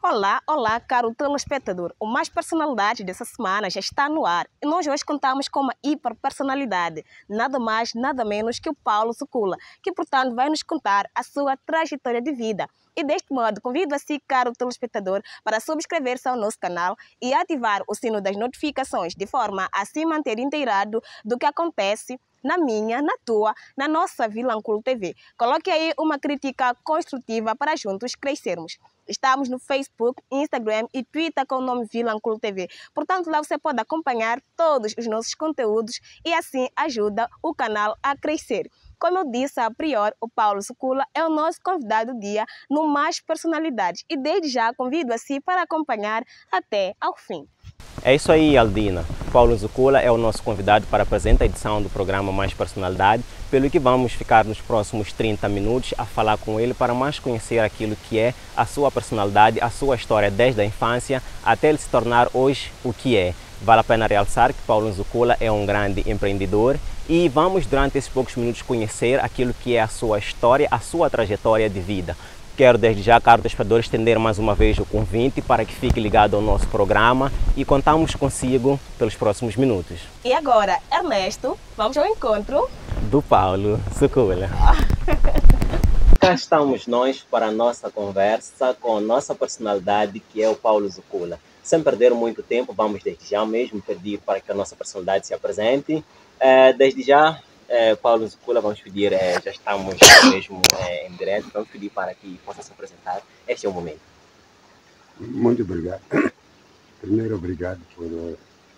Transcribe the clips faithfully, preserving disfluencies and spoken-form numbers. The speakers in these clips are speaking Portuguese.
Olá, olá, caro telespectador. O Mais Personalidade dessa semana já está no ar. E nós hoje contamos com uma hiperpersonalidade, nada mais, nada menos que o Paulo Zucula, que, portanto, vai nos contar a sua trajetória de vida. E deste modo, convido a si, caro telespectador, para subscrever-se ao nosso canal e ativar o sino das notificações, de forma a se manter inteirado do que acontece na minha, na tua, na nossa Vilanculo T V. Coloque aí uma crítica construtiva para juntos crescermos. Estamos no Facebook, Instagram e Twitter com o nome Vilanculo T V. Portanto, lá você pode acompanhar todos os nossos conteúdos e assim ajuda o canal a crescer. Como eu disse a priori, o Paulo Zucula é o nosso convidado do dia no Mais Personalidades. E desde já convido a si para acompanhar até ao fim. É isso aí, Aldina. Paulo Zucula é o nosso convidado para a presente edição do programa Mais Personalidade, pelo que vamos ficar nos próximos trinta minutos a falar com ele para mais conhecer aquilo que é a sua personalidade, a sua história desde a infância até ele se tornar hoje o que é. Vale a pena realçar que Paulo Zucula é um grande empreendedor e vamos durante esses poucos minutos conhecer aquilo que é a sua história, a sua trajetória de vida. Quero desde já, caro telespectador, estender mais uma vez o convite para que fique ligado ao nosso programa e contamos consigo pelos próximos minutos. E agora, Ernesto, vamos ao encontro do Paulo Zucula. Cá estamos nós para a nossa conversa com a nossa personalidade, que é o Paulo Zucula. Sem perder muito tempo, vamos desde já mesmo pedir para que a nossa personalidade se apresente. É, desde já, É, Paulo Zucula, vamos pedir, é, já estamos mesmo é, em direto, vamos pedir para que possa se apresentar. Este é o momento. Muito obrigado. Primeiro, obrigado por uh,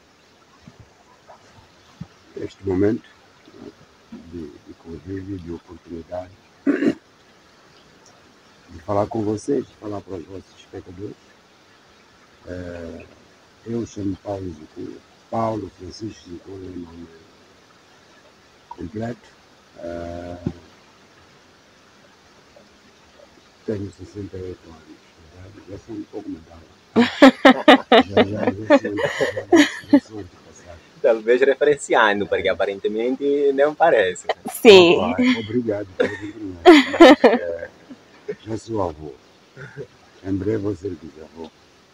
este momento de, de convívio, de oportunidade de falar com vocês, de falar para os vossos espectadores. Uh, eu chamo Paulo Zucula, Paulo Francisco Zucula, é meu nome completo. Uh, tenho sessenta e oito anos, já sou um pouco medalha. já, já, já, sou, já, já sou antepassado. Talvez referenciando, porque aparentemente não parece. Sim. Ah, obrigado pelo cumprimento. É, já sou avô. Em breve vou ser bisavô.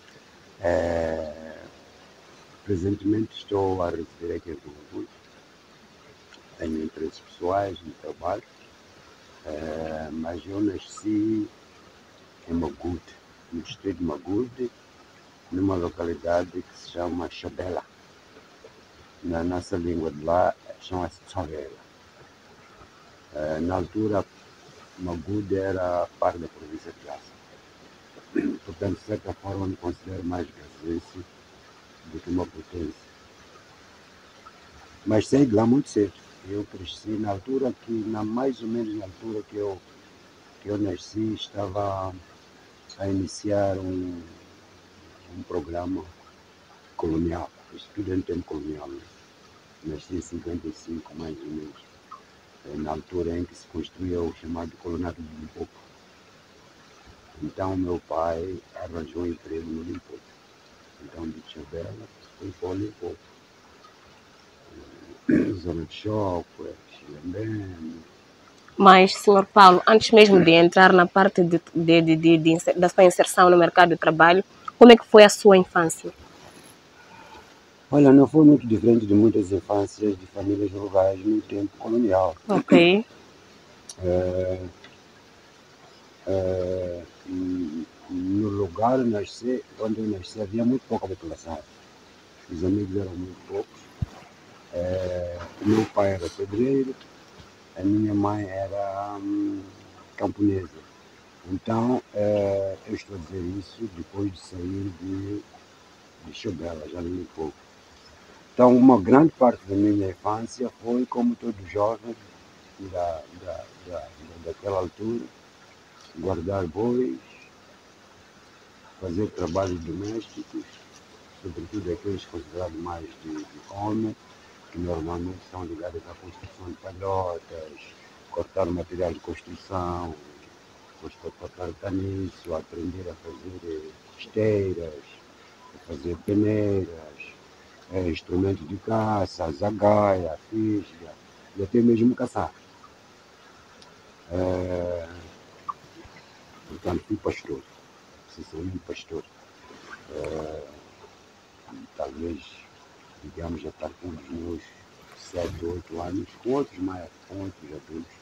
É, presentemente estou a residir aqui em Vilanculo. Tenho interesses pessoais no trabalho, é, mas eu nasci em Magude, no distrito de Magude, numa localidade que se chama Chobela. Na nossa língua de lá, chama-se Tsovela. É, na altura, Magude era parte da província de Gaza. Portanto, de certa forma, me considero mais gazense do que uma potência. Mas saí de lá muito cedo. Eu cresci na altura que, na, mais ou menos na altura que eu, que eu nasci, estava a iniciar um, um programa colonial, estudo em tempo colonial. Né? Nasci em cinquenta e cinco, mais ou menos, na altura em que se construía o chamado Colonato de Limpopo. Então, meu pai arranjou um emprego no Limpopo. Então, de Chabela, foi para o Limpopo. Zona de Choque, Xilembém. Mas, senhor Paulo, antes mesmo de entrar na parte de, de, de, de, de, da sua inserção no mercado de trabalho, como é que foi a sua infância? Olha, não foi muito diferente de muitas infâncias de famílias rurais no tempo colonial. Ok. É, é, no lugar onde nasci, onde eu nasci, havia muito pouca população. Os amigos eram muito poucos. É, o meu pai era pedreiro, a minha mãe era hum, camponesa. Então, é, eu estou a dizer isso depois de sair de, de Chobela, já li um pouco. Então, uma grande parte da minha infância foi, como todo jovem da, da, da, daquela altura, guardar bois, fazer trabalhos domésticos, sobretudo aqueles considerados mais de, de homem, que normalmente são ligados à construção de palhotas, cortar material de construção, cortar caniço, aprender a fazer esteiras, a fazer peneiras, é, instrumentos de caça, a zagaia, a fisga, e até mesmo caçar. É, portanto, fui pastor. sinceramente, pastor. É, talvez, digamos, já estar com os meus sete, oito anos, com outros mais, com outros adultos.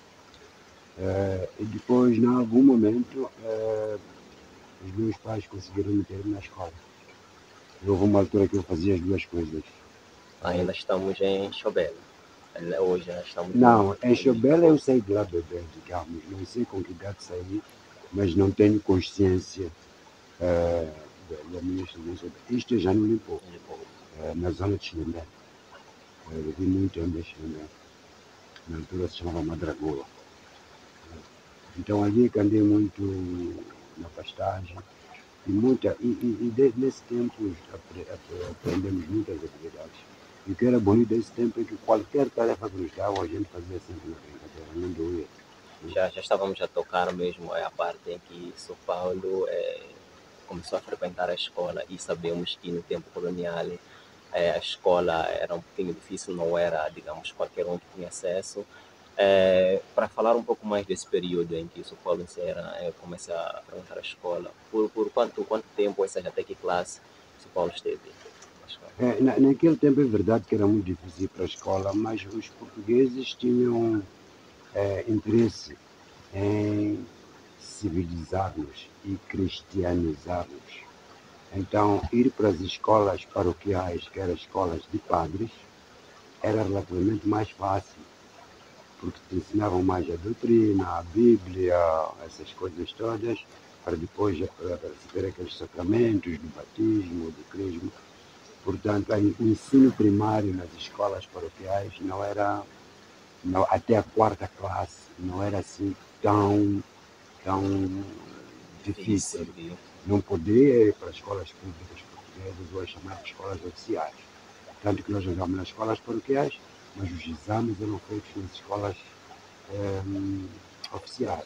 É, e depois, em algum momento, é, os meus pais conseguiram meter-me na escola. Houve uma altura que eu fazia as duas coisas. Ainda estamos em Chobel. Hoje já estamos... Não, em Chobel eu saí de lá bebê, digamos. Não sei com que idade saí, mas não tenho consciência é, da minha experiência. Isto é já no Limpopo, é, na zona de Chinemé. Eu vivi muito em Chinemé. Na altura se chamava Madragoa. Então ali que andei muito na pastagem. E, muita, e, e, e de, nesse tempo apre, apre, aprendemos muitas atividades. E o que era bonito desse tempo é que qualquer tarefa que nos davam, a gente fazia sempre na brincadeira, não doía. Já, já estávamos a tocar mesmo a parte em que São Paulo é, começou a frequentar a escola e sabemos que no tempo colonial é, a escola era um pouquinho difícil, não era, digamos, qualquer um que tinha acesso. É, para falar um pouco mais desse período em que São Paulo era, é, começa a frequentar a escola, por, por quanto, quanto tempo, ou seja, até que classe São Paulo esteve? É, na, naquele tempo é verdade que era muito difícil ir para a escola, mas os portugueses tinham é, interesse em civilizar-nos e cristianizar-nos. Então, ir para as escolas paroquiais, que eram escolas de padres, era relativamente mais fácil, porque te ensinavam mais a doutrina, a Bíblia, essas coisas todas, para depois receber aqueles sacramentos do batismo, do crisma. Portanto, o ensino primário nas escolas paroquiais não era, não, até a quarta classe, não era assim tão, tão difícil. Não poderia ir para as escolas públicas portuguesas ou as chamadas escolas oficiais. Tanto que nós andávamos nas escolas paroquiais, mas os exames eram feitos nas escolas um, oficiais.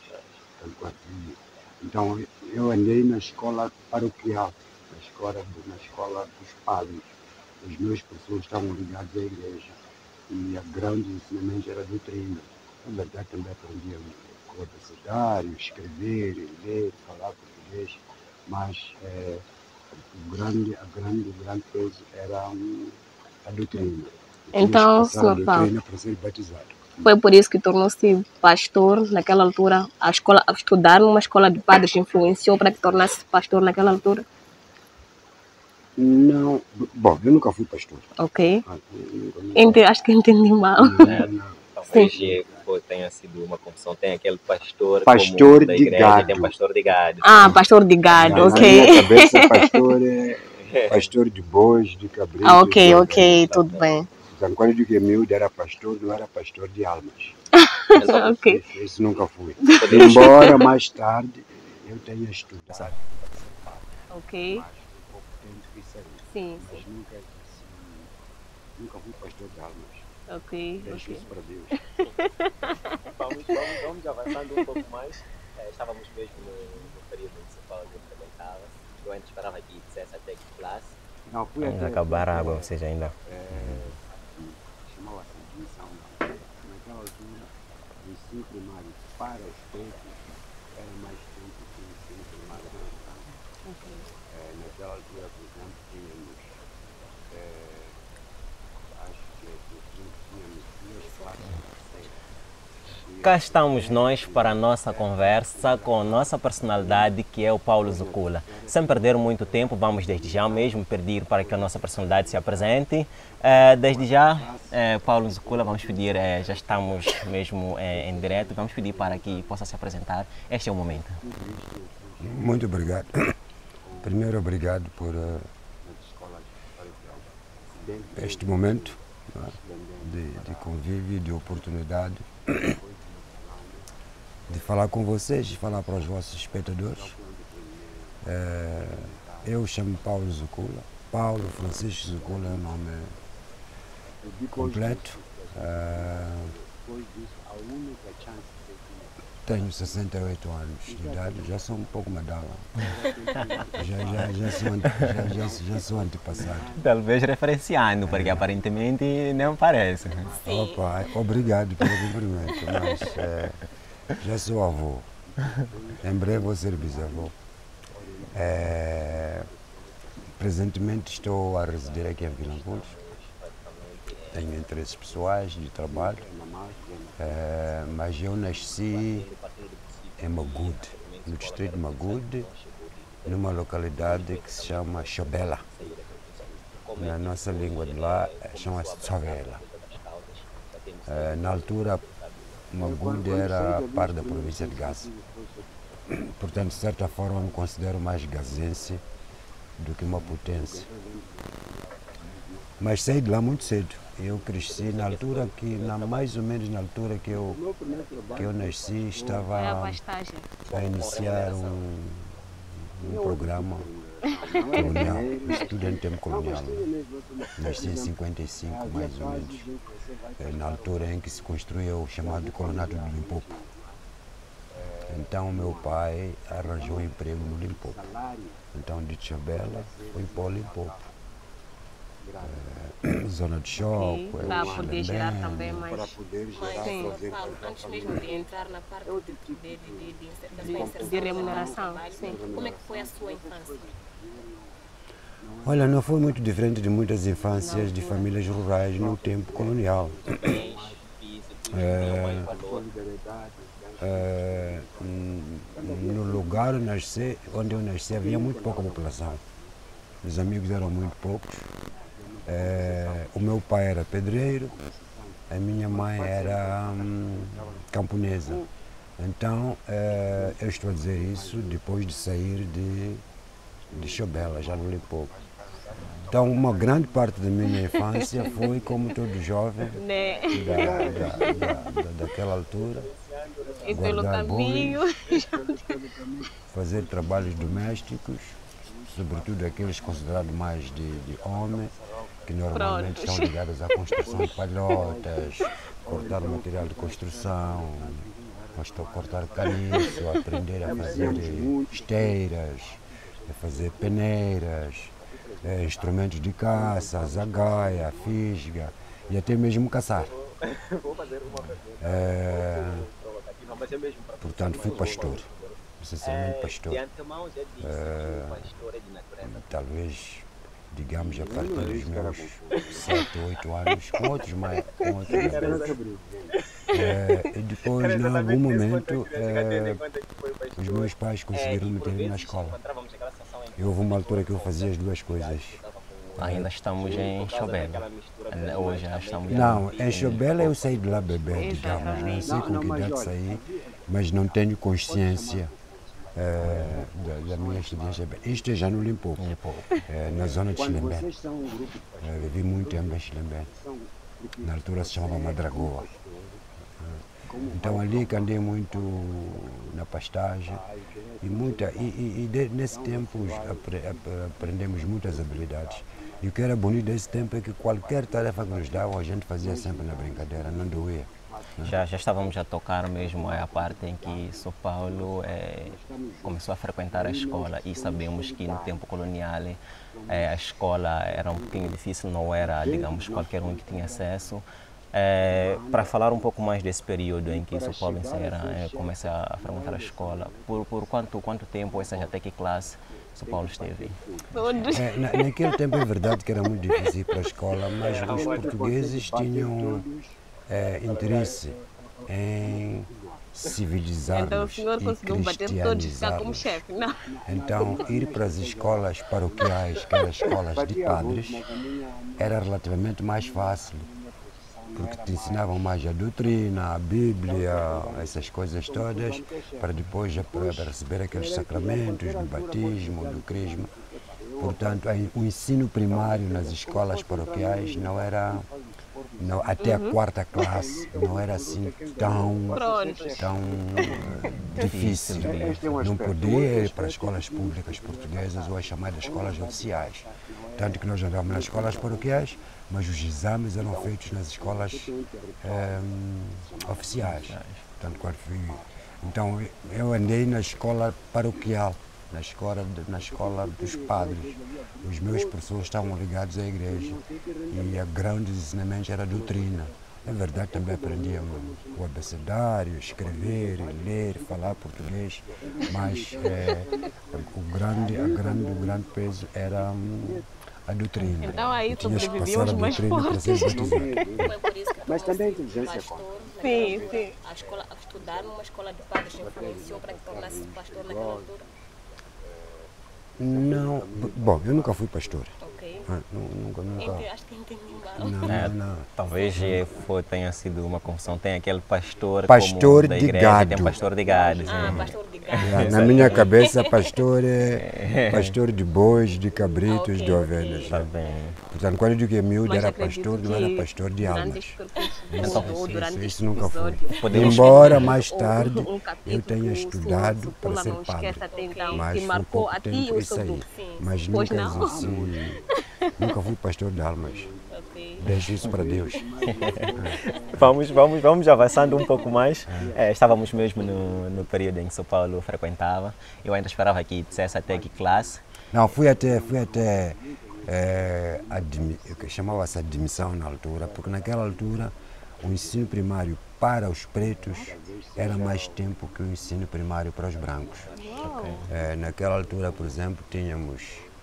Então, eu andei na escola paroquial, na escola, na escola dos padres. Os meus professores estavam ligados à igreja e o grande ensinamento era a doutrina. Na verdade, também aprendia cor abecedário, escrever, ler, falar português, mas é, o grande, a grande, o grande peso era um, a doutrina. Então, senhor Paulo, para ser batizado. Foi por isso que tornou-se pastor naquela altura? A escola, a estudar numa escola de padres influenciou para que tornasse pastor naquela altura? Não, bom, eu nunca fui pastor. Ok. Ah, nunca, nunca. Ente, acho que entendi mal. Não, não. Talvez tenha sido uma confusão. Tem aquele pastor, pastor como da igreja, de gado. Tem pastor de gado. Ah, pastor de gado, Na ok. minha cabeça, pastor é pastor de bois, de cabritos. Ah, ok, ok, tudo bem. Então, quando eu digo que miúdo era pastor, não era pastor de almas. Então, Ok. Isso, isso nunca fui. Embora mais tarde eu tenha estudado. Ok. Mas um pouco tempo que saí. Sim, Mas sim. nunca, assim, nunca fui pastor de almas. Ok, Deixo ok. isso para Deus. vamos, vamos, vamos avançando um pouco mais. É, estávamos mesmo no, no período em que São Paulo frequentava. Eu ainda esperava que dissesse até que classe. Não, fui Vamos até, acabar a até, água, ou seja, ainda. É, chamava-se admissão. Naquela altura, o ensino primário para os pretos era mais tempo que o ensino primário para os brancos. É, naquela altura, por exemplo, tínhamos, é, acho que tínhamos duas classes terceiras. Cá estamos nós para a nossa conversa com a nossa personalidade, que é o Paulo Zucula. Sem perder muito tempo, vamos desde já mesmo pedir para que a nossa personalidade se apresente. Uh, desde já, uh, Paulo Zucula, vamos pedir, uh, já estamos mesmo uh, em direto, vamos pedir para que possa se apresentar. Este é o momento. Muito obrigado. Primeiro, obrigado por uh, este momento, né, de, de convívio, de oportunidade, de falar com vocês, de falar para os vossos espectadores. É, eu chamo Paulo Zucula. Paulo Francisco Zucula é o nome completo. É, tenho sessenta e oito anos de idade, já sou um pouco madala. Já, já, já, sou, já, já, já sou antepassado. Talvez referenciando, porque aparentemente não parece. Opa, obrigado pelo cumprimento, mas é, já sou avô. Em breve vou ser bisavô. É, presentemente estou a residir aqui em Vilanculos. Tenho interesses pessoais de trabalho, é, mas eu nasci em Magude, no distrito de Magude, numa localidade que se chama Xobela. Na nossa língua de lá chama-se Tsovela. É, na altura, Magude era parte da província de Gaza. Portanto, de certa forma, me considero mais gazense do que maputense. Mas saí de lá muito cedo. Eu cresci na altura que, na, mais ou menos na altura que eu, que eu nasci, estava a iniciar um, um programa colonial, um estudo em tempo colonial. Nasci em cinquenta e cinco, mais ou menos, na altura em que se construiu o chamado Colonato do Limpopo. Então meu pai arranjou um emprego no Limpopo. Então de Xobela foi para o Limpopo. É, zona de choque, para poder gerar também mais. Para poder gerar, Sim. fazer Paulo, antes mesmo de entrar na parte de, de, de, de, da sua inserção De remuneração, no trabalho, sim. como é que foi a sua infância? Olha, não foi muito diferente de muitas infâncias de famílias rurais no tempo colonial. É, é, no lugar onde eu nasci, onde eu nasci havia muito pouca população. Os amigos eram muito poucos. É, o meu pai era pedreiro, a minha mãe era hum, camponesa. Então, é, eu estou a dizer isso depois de sair de, de Xobela, já no Limpopo. Então, uma grande parte da minha infância foi, como todo jovem, Né? da, da, da, da, daquela altura, E pelo guardar caminho. bois, fazer trabalhos domésticos, sobretudo aqueles considerados mais de, de homem, que normalmente Prontos. são ligados à construção de palhotas, cortar material de construção, gostou de cortar caniço, aprender a fazer esteiras, a fazer peneiras, eh, instrumentos de caça, a zagaia, a fisga e até mesmo caçar. É, portanto, fui pastor, essencialmente pastor. É, talvez, digamos, a partir dos meus sete, oito anos, com outros mais, com outros é, e depois, em algum momento, é, os meus pais conseguiram meter-me na escola. E houve uma altura que eu fazia as duas coisas. Ainda estamos em Xobela. Hoje já estamos Não, em Xobela eu saí de lá bebê, digamos. Não sei com que idade saí, mas não tenho consciência é, da, da minha experiência. Isto é já no Limpopo, é, na zona de Xilembé. É, vivi muito em Xilembé. Na altura se chamava Madragoa. Então ali que andei muito na pastagem e, muita, e, e, e de, nesse tempo apre, aprendemos muitas habilidades. E o que era bonito desse tempo é que qualquer tarefa que nos davam a gente fazia sempre na brincadeira, não doía. Já, já estávamos a tocar mesmo a parte em que São Paulo é, começou a frequentar a escola e sabemos que no tempo colonial é, a escola era um pouquinho difícil, não era, digamos, qualquer um que tinha acesso. É, para falar um pouco mais desse período em que São Paulo era, é, começa a frequentar a escola, por, por quanto, quanto tempo, ou seja, até que classe São Paulo esteve? É, na, naquele tempo é verdade que era muito difícil ir para a escola, mas os portugueses tinham é, interesse em civilizar-nos Então o senhor e conseguiu bater todos e ficar como cristianizar-nos. chefe, não? Então, ir para as escolas paroquiais, que eram escolas de padres, era relativamente mais fácil, porque te ensinavam mais a doutrina, a Bíblia, essas coisas todas, para depois já para receber aqueles sacramentos do batismo, do crisma. Portanto, o ensino primário nas escolas paroquiais não era, não, até a quarta classe, não era assim tão, tão uh, difícil. Não podia ir para as escolas públicas portuguesas ou as chamadas escolas oficiais. Tanto que nós andávamos nas escolas paroquiais, mas os exames eram feitos nas escolas um, oficiais. Portanto, quando fui, então, eu andei na escola paroquial, na escola, de, na escola dos padres. Os meus professores estavam ligados à igreja e a grande ensinamento era a doutrina. Na verdade, também aprendi o, o abecedário, escrever, ler, falar português, mas é, o, grande, a grande, o grande peso era hum, a doutrina. Então aí Tinhas que sobreviviam passar os a mais doutrina para ser fortes. batizado. Foi por isso que Mas tornou-se também a inteligência pastor naquela Sim, altura. sim. A escola, a estudar numa escola de padres influenciou para que tornasse pastor naquela altura. Não, b- bom, eu nunca fui pastor. Ok. Ah, nu- Nunca, nunca. Ente- Acho que entendi mal. Não, É, não, não. talvez eh, foi, tenha sido uma confusão. Tem aquele pastor, Pastor como da de igreja, tem gado. um pastor de gado. Ah, sim. pastor de gado. Ah, na minha cabeça, pastor é pastor de bois, de cabritos, Ok, de ovelhas. Tá bem. Portanto, quando eu digo que é miúdo, Mas era acredito pastor, não era que pastor de durante almas. este percurso Isso, todo, isso, durante isso, este isso nunca foi. episódio, Podemos- Embora mais um- tarde um eu capítulo tenha que o estudado senhor para Sukula ser não padre. esquece até então, Mas que foi marcou pouco a ti tempo e o isso seu aí. grupo. Mas Pois nunca não? exerci, nunca fui pastor de almas. Ok. Deixo isso para Deus. Vamos, vamos, vamos avançando um pouco mais. Eh, estávamos mesmo no, no período em que São Paulo frequentava. Eu ainda esperava que dissesse até que classe. Não, fui até, fui até é, admi- que chamava-se admissão na altura, porque naquela altura o ensino primário para os pretos era mais tempo que o ensino primário para os brancos. É, naquela altura, por exemplo, tínhamos,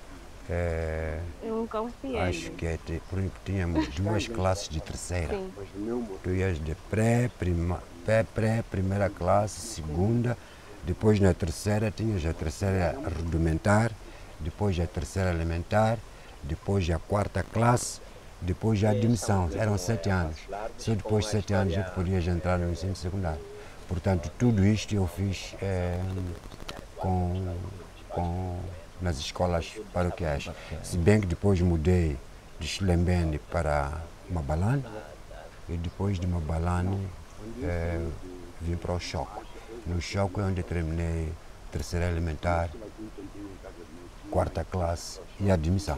é, Eu nunca fui acho que é, ti- por exemplo, tínhamos duas classes de terceira. Sim. Tu ias de pré, prima, pré, pré, primeira classe, segunda, depois na terceira tinhas a terceira rudimentar, depois a terceira elementar, depois a quarta classe, depois a admissão. Eram sete anos. Só depois de sete anos é que podias entrar no ensino secundário. Portanto, tudo isto eu fiz eh, com, com, nas escolas paroquiais. Se bem que depois mudei de Xilembene para Mabalane, e depois de Mabalane eh, vim para o Choco. No Choco é onde terminei terceira elementar, quarta classe e admissão.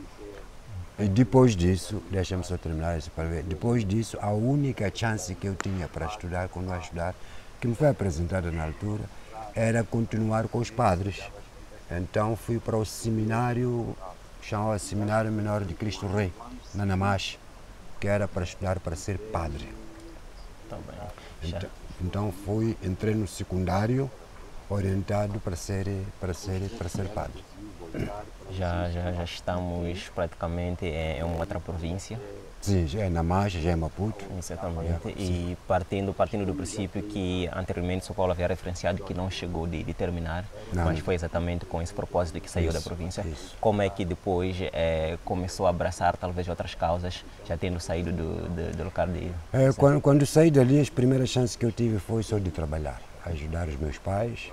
E depois disso, deixa-me só terminar isso para ver, depois disso a única chance que eu tinha para estudar, quando eu ia estudar, que me foi apresentada na altura, era continuar com os padres. Então fui para o seminário, chamava-se Seminário Menor de Cristo Rei, na Namache, que era para estudar para ser padre. Tá bem. Já. Então, então fui, entrei no secundário, orientado para ser, para ser, para ser padre. Já, já, já estamos praticamente em uma outra província, Sim, já é Namache, já é Maputo. certamente, e partindo, partindo do princípio que anteriormente São Paulo havia referenciado que não chegou de, de terminar, Não. mas foi exatamente com esse propósito que saiu da Isso, província. isso. Como é que depois eh, começou a abraçar talvez outras causas, já tendo saído do, do, do local de... É, quando, quando saí dali, as primeiras chances que eu tive foi só de trabalhar, ajudar os meus pais.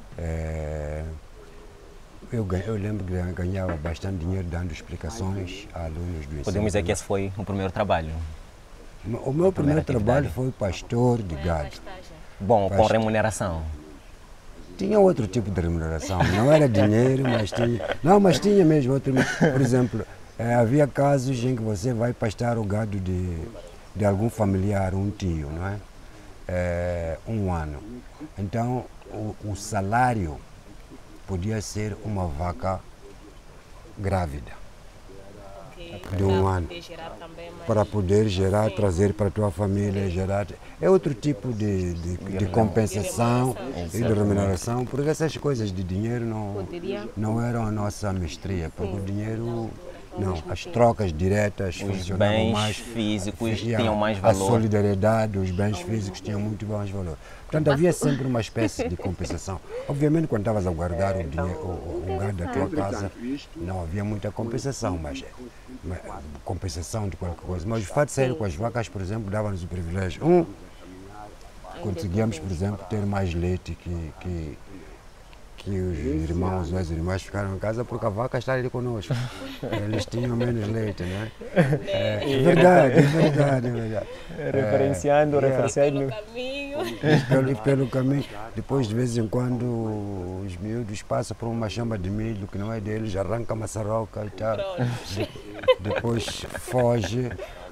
É, eu, ganha- eu lembro que ganhava bastante dinheiro dando explicações a alunos do ensino. Podemos dizer que esse foi o primeiro trabalho. O meu primeiro atividade. trabalho foi pastor de Foi a gado. pastagem. Bom, com Basta. remuneração. Tinha outro tipo de remuneração, não era dinheiro, mas tinha. Não, mas tinha mesmo outro. Por exemplo, eh, havia casos em que você vai pastar o gado de, de algum familiar, um tio, não é? Eh, um ano. Então, o, o salário podia ser uma vaca grávida, Ok. de um Para ano. poder gerar também mais. para poder gerar, trazer para a tua família, gerar. É outro tipo de, de, de compensação e de remuneração, porque essas coisas de dinheiro não, Poderia. não eram a nossa mestria, porque o dinheiro, não, as trocas diretas Os funcionavam bens mais. físicos e a- tinham mais A valor. solidariedade, os bens físicos tinham muito mais valor. Portanto, havia sempre uma espécie de compensação. Obviamente, quando estavas a guardar o, dinheiro, o, o, o gado da tua casa, não havia muita compensação, mas, mas compensação de qualquer coisa. Mas o fato de sair com as vacas, por exemplo, dava-nos o privilégio. Um, conseguíamos, por exemplo, ter mais leite que, que, que os irmãos, os irmãos ficaram em casa porque a vaca está ali conosco. Eles tinham menos leite, né? É, é verdade, é verdade, é verdade. Referenciando, É, referenciando. Pelo caminho. E pelo, e pelo caminho, depois de vez em quando os miúdos passam por uma chamba de milho que não é deles, arranca a maçaroca e tal. Pronto. De- depois foge,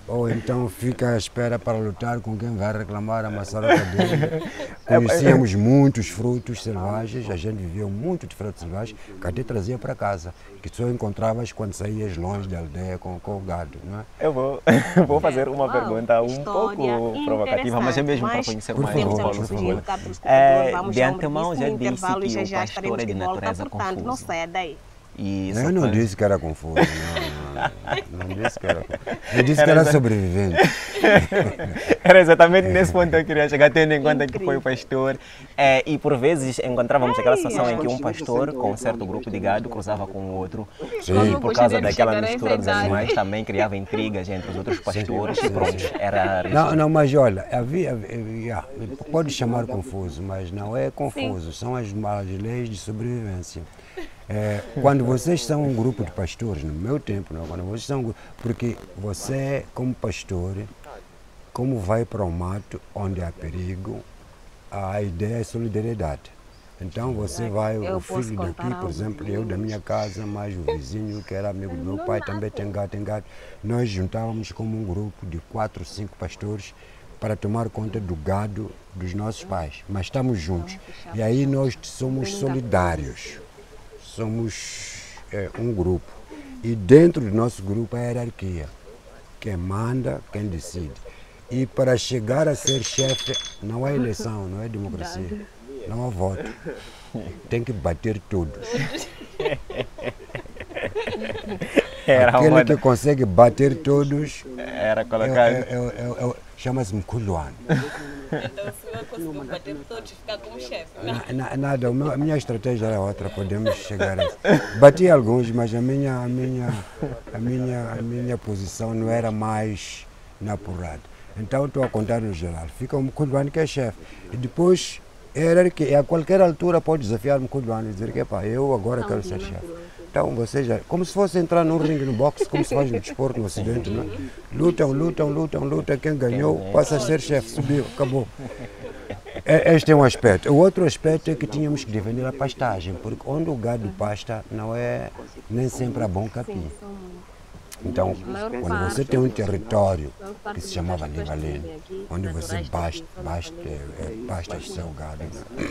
ou então fica à espera para lutar com quem vai reclamar a maçaroca dele. Conhecíamos muitos frutos selvagens, a gente viveu muito de frutos selvagens que até trazia para casa, que só encontravas quando saías longe da aldeia com, com o gado, não é? Eu vou, vou fazer uma Uau, pergunta um história pouco provocativa, mas é mesmo para mas conhecer por mais favor, o por Paulo favor. Segula. Vamos É, a um de antemão já brevíssimo disse intervalo e que já o já pastor estaremos é de de volta, natureza portanto, não confuso. saia daí. E Não, eu não só- disse que era confuso, não, não, não disse que era confuso. Eu disse que Era era exa- sobrevivente. Era exatamente nesse ponto que eu queria chegar, tendo em conta que Incrível. foi o pastor. É, e por vezes encontrávamos aquela situação em que um pastor com um certo grupo de gado cruzava com o outro. Sim. E por causa daquela Chegar a mistura dos essa idade. animais também criava intrigas entre os outros pastores. E pronto, era Não, não, mas olha, havia, havia, pode chamar confuso, mas não é confuso, são as, as leis de sobrevivência. É, quando vocês são um grupo de pastores, no meu tempo, não, quando vocês são, um gru- porque você, como pastor, como vai para o mato onde há perigo, a ideia é solidariedade. Então você vai, Eu o posso filho contar daqui, por algo. exemplo, eu da minha casa, mais o vizinho que era amigo do meu pai, também tem gato, tem gato. Nós juntávamos como um grupo de quatro, cinco pastores para tomar conta do gado dos nossos pais. Mas estamos juntos. E aí nós somos solidários. Somos é, um grupo. E dentro do nosso grupo é a hierarquia. Quem manda, quem decide. E para chegar a ser chefe, não é eleição, não é democracia. Não há voto. Tem que bater todos. Era Aquele uma, que consegue bater todos era é, colocar. é, é, é, é, chama-se Mkulwan. Então o senhor conseguiu bater todos e ficar como chefe, né? Na- na- Nada, o meu- a minha estratégia era outra, podemos chegar a isso. Bati alguns, mas a minha, a minha, a minha, a minha posição não era mais na porrada. Então estou a contar no geral. Fica o Mkulwan que é chefe. E depois, era que a qualquer altura pode desafiar o Mkulwan e dizer que "Epá, eu agora quero ser chefe. Então você já, como se fosse entrar num ringue no boxe, como se faz no desporto, no ocidente, não é? Lutam, lutam, lutam, lutam, quem ganhou passa a ser chefe, subiu, acabou. É- Este é um aspecto. O outro aspecto é que tínhamos que defender a pastagem, porque onde o gado pasta não é nem sempre a bom capim. Então, quando você tem um território que se chamava Livalene, onde você basta, basta, é, é, pasta o seu gado,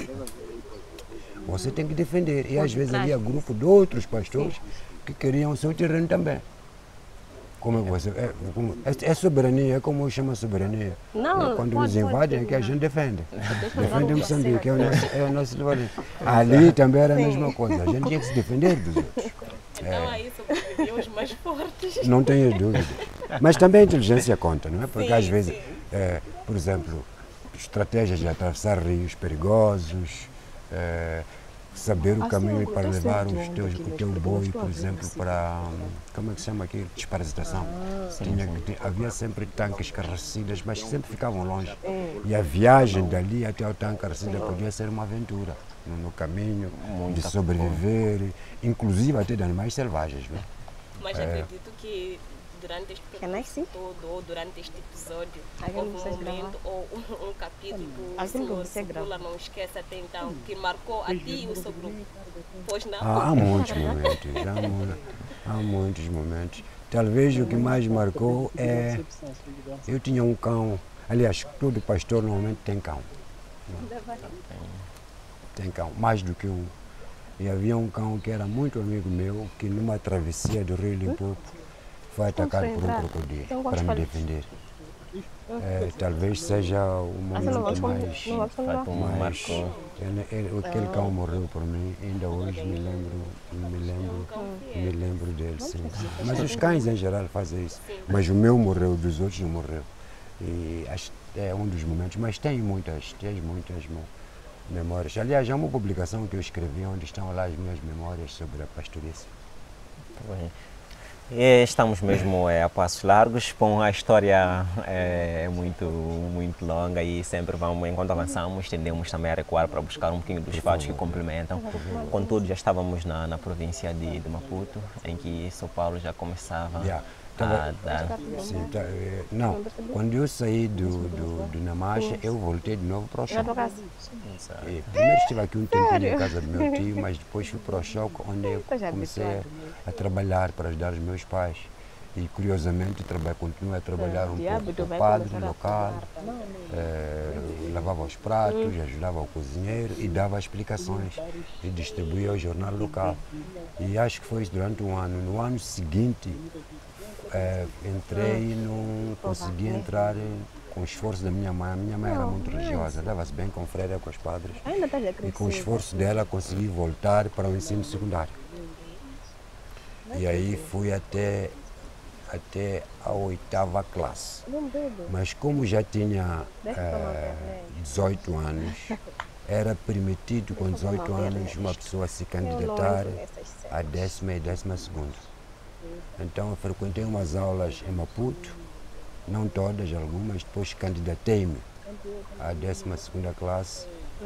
você tem que defender. E às vezes havia grupo de outros pastores que queriam o seu terreno também. Como é que você. É, como- é- é soberania, é como chama soberania. Não, É quando pode- nos pode invadem é que a terminar. gente defende. eu Defende dar Moçambique, é o nosso, é o nosso Livalene. Ali também era a mesma coisa, a gente tinha que se defender dos outros. Então aí sobreviviam os mais fortes. Não tenho dúvida. Mas também a inteligência conta, não é? Porque Sim, às vezes, sim. eh, por exemplo, estratégias de atravessar rios perigosos, eh, saber o caminho para levar os teus, o teu boi, por exemplo, para, como é que se chama aqui? Desparasitação. Tinha, que ter- havia sempre tanques carrecidas, mas sempre ficavam longe. E a viagem dali até o tanque carrecida podia ser uma aventura, no, no caminho de sobreviver, inclusive até de animais selvagens. Não é? Mas acredito que durante este Can I see? percurso todo, ou durante este episódio, Alguém houve um precisa momento ou um, um capítulo que o Alguém senhor precisa gravar. Segula não esquece até então, que marcou a ti e o seu grupo. Pois não? Há, há muitos momentos, há, mu- há muitos momentos. Talvez o que mais marcou é. Eu tinha um cão, aliás, todo pastor normalmente tem cão. Tem cão, mais do que um. E havia um cão que era muito amigo meu, que numa travessia do Rio Limpopo foi atacado por um crocodilo Então, para me vamos defender. É, talvez seja o Ah, você não vai momento comer? mais. Não vai comer? Fato Mas marcou. ele, ele, aquele cão morreu por mim, ainda hoje me lembro, me lembro, me lembro dele, sim. Mas os cães em geral fazem isso. Mas o meu morreu, o dos outros não morreu. E acho que é um dos momentos, mas tem muitas, tem muitas mo- memórias. Aliás, há uma publicação que eu escrevi onde estão lá as minhas memórias sobre a pastoriça. Bem, e estamos mesmo é, a passos largos. Bom, a história é, é muito, muito longa e sempre vamos, enquanto avançamos, tendemos também a recuar para buscar um pouquinho dos fatos que complementam. Contudo, já estávamos na, na província de, de Maputo, em que São Paulo já começava Yeah. a Tava- dar. Sim, tá, eh, não, quando eu saí do, do, do Namacha, eu voltei de novo para o Na chão. tua casa? E primeiro estive aqui um tempinho em casa do meu tio, mas depois fui para o Choco, onde eu Pois é, comecei habituado. a trabalhar para ajudar os meus pais. E curiosamente trabalho, continuo a trabalhar um diabo, pouco tu com o vai padre começar a local, eh, lavava os pratos, ajudava o cozinheiro e dava explicações e distribuía o jornal local. E acho que foi durante um ano. No ano seguinte eh, entrei e não consegui entrar em- com o esforço da minha mãe. A minha mãe era muito religiosa, dava-se bem com freira, com os padres. Ainda estás a E com o crescer. esforço dela consegui voltar para o ensino secundário. E aí fui até, até a oitava classe. Mas como já tinha eh, dezoito anos, era permitido com dezoito anos uma pessoa se candidatar à décima e décima segunda. Então eu frequentei umas aulas em Maputo, não todas, algumas, depois candidatei-me à décima segunda classe.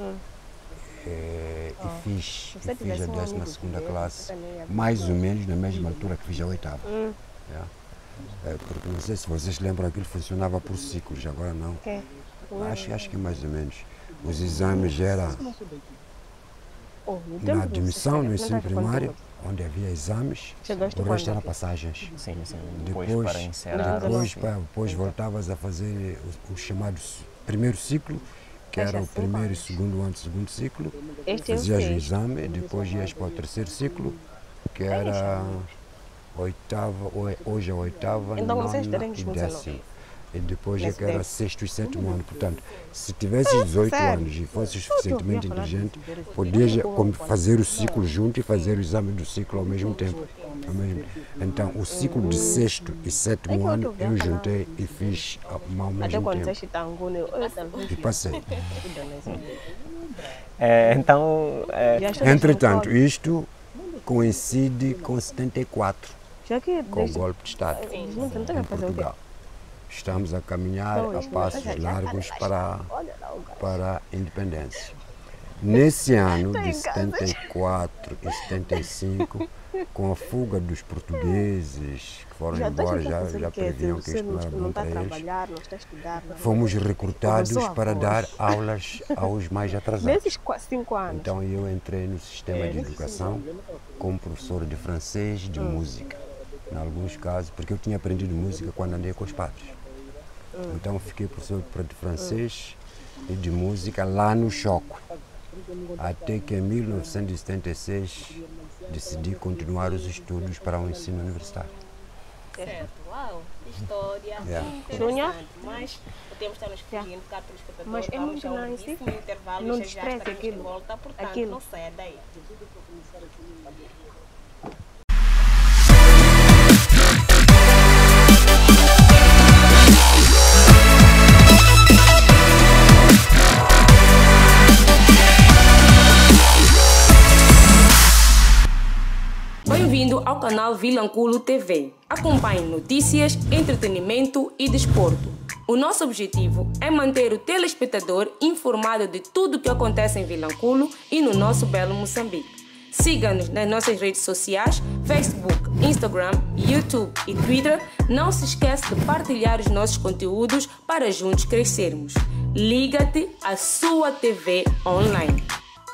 Eh, e fiz, e fiz a décima segunda classe mais ou menos na mesma altura que fiz a oitava. Yeah. Eh, porque não sei se vocês lembram, aquilo funcionava por ciclos, agora não. Ok. Acho, acho que mais ou menos. Os exames eram Oh, no na tempo admissão, no não ensino estás a primário, onde havia exames, Chegaste o resto quando? era passagens. Sim, sim. Depois, Depois, para encerrar. depois, sim. pá, depois voltavas a fazer o, o chamado s- primeiro ciclo, que Fecha era o cinco primeiro e anos. segundo ano, segundo ciclo. Este é o Fazias o sexto. exame e depois ias para o terceiro ciclo, que era oitava, ho- hoje é oitava, Então, nona vocês terem e dezenove. décimo. E depois é Nesse que era tempo. sexto e sétimo ano. Portanto, se tivesses dezoito sério? anos e fosses suficientemente falar inteligente, podias como fazer o ciclo junto e fazer o exame do ciclo ao mesmo tempo. Ao mesmo- Então, o ciclo de sexto e sétimo ano eu juntei e fiz ao ao Até mesmo quando tempo. você está angone, eu talvez. E passei. É, então, é, Já estou Entretanto, deixando isto coincide com setenta e quatro, fora. Já que com o desde- golpe de Estado Desde não tem em que fazer o quê? Portugal. Estamos a caminhar a passos largos para, para a independência. Nesse ano de setenta e quatro e setenta e cinco, com a fuga dos portugueses que foram Já estás embora, a já, fazer já o quê? previam que Você isto não era não bom está a para eles, trabalhar, não está a estudar. não. fomos recrutados Começou a para voz. dar aulas aos mais atrasados. Nesses quase cinco anos. Então eu entrei no sistema de educação como professor de francês, de música, em alguns casos, porque eu tinha aprendido música quando andei com os padres. Então fiquei professor de francês e de música lá no Choco, até que em mil novecentos e setenta e seis decidi continuar os estudos para o ensino universitário. Certo, uau, que história Yeah. interessante. Mas o tempo está nos fugindo, cá pelo espectador. Mas é Vamos muito ao nice. brevíssimo intervalo Não e já destresse estaremos de aquilo. volta, portanto Aquilo. não saia daí. Bem-vindo ao canal Vilanculo T V. Acompanhe notícias, entretenimento e desporto. O nosso objetivo é manter o telespectador informado de tudo o que acontece em Vilanculo e no nosso belo Moçambique. Siga-nos nas nossas redes sociais, Facebook, Instagram, YouTube e Twitter. Não se esqueça de partilhar os nossos conteúdos para juntos crescermos. Liga-te à sua T V online.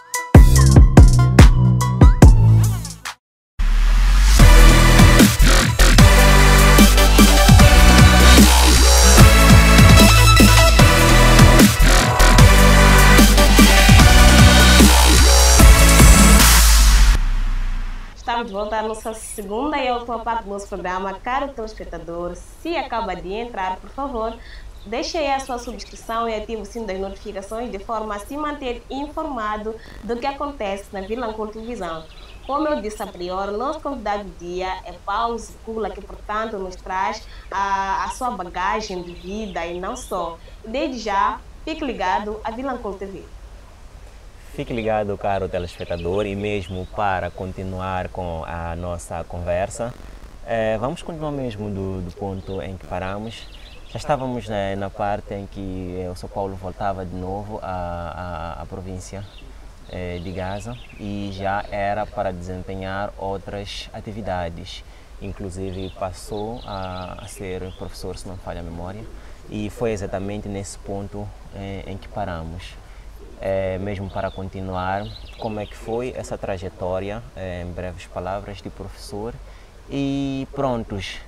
Estamos de volta à nossa segunda e última parte do nosso programa. Caro telespectador, se acaba de entrar, por favor, deixe aí a sua subscrição e ative o sino das notificações de forma a se manter informado do que acontece na Vilanculo Televisão. Como eu disse a priori, o nosso convidado do dia é Paulo Zukula, que, portanto, nos traz a, a sua bagagem de vida e não só. Desde já, fique ligado à Vilanculo T V. Fique ligado, caro telespectador, e mesmo para continuar com a nossa conversa, eh, vamos continuar mesmo do, do ponto em que paramos. Já estávamos né, na parte em que o São Paulo voltava de novo à, à, à província eh, de Gaza e já era para desempenhar outras atividades. Inclusive passou a, a ser professor, se não falha a memória, e foi exatamente nesse ponto eh, em que paramos. É, mesmo para continuar, como é que foi essa trajetória, é, em breves palavras, de professor. E prontos,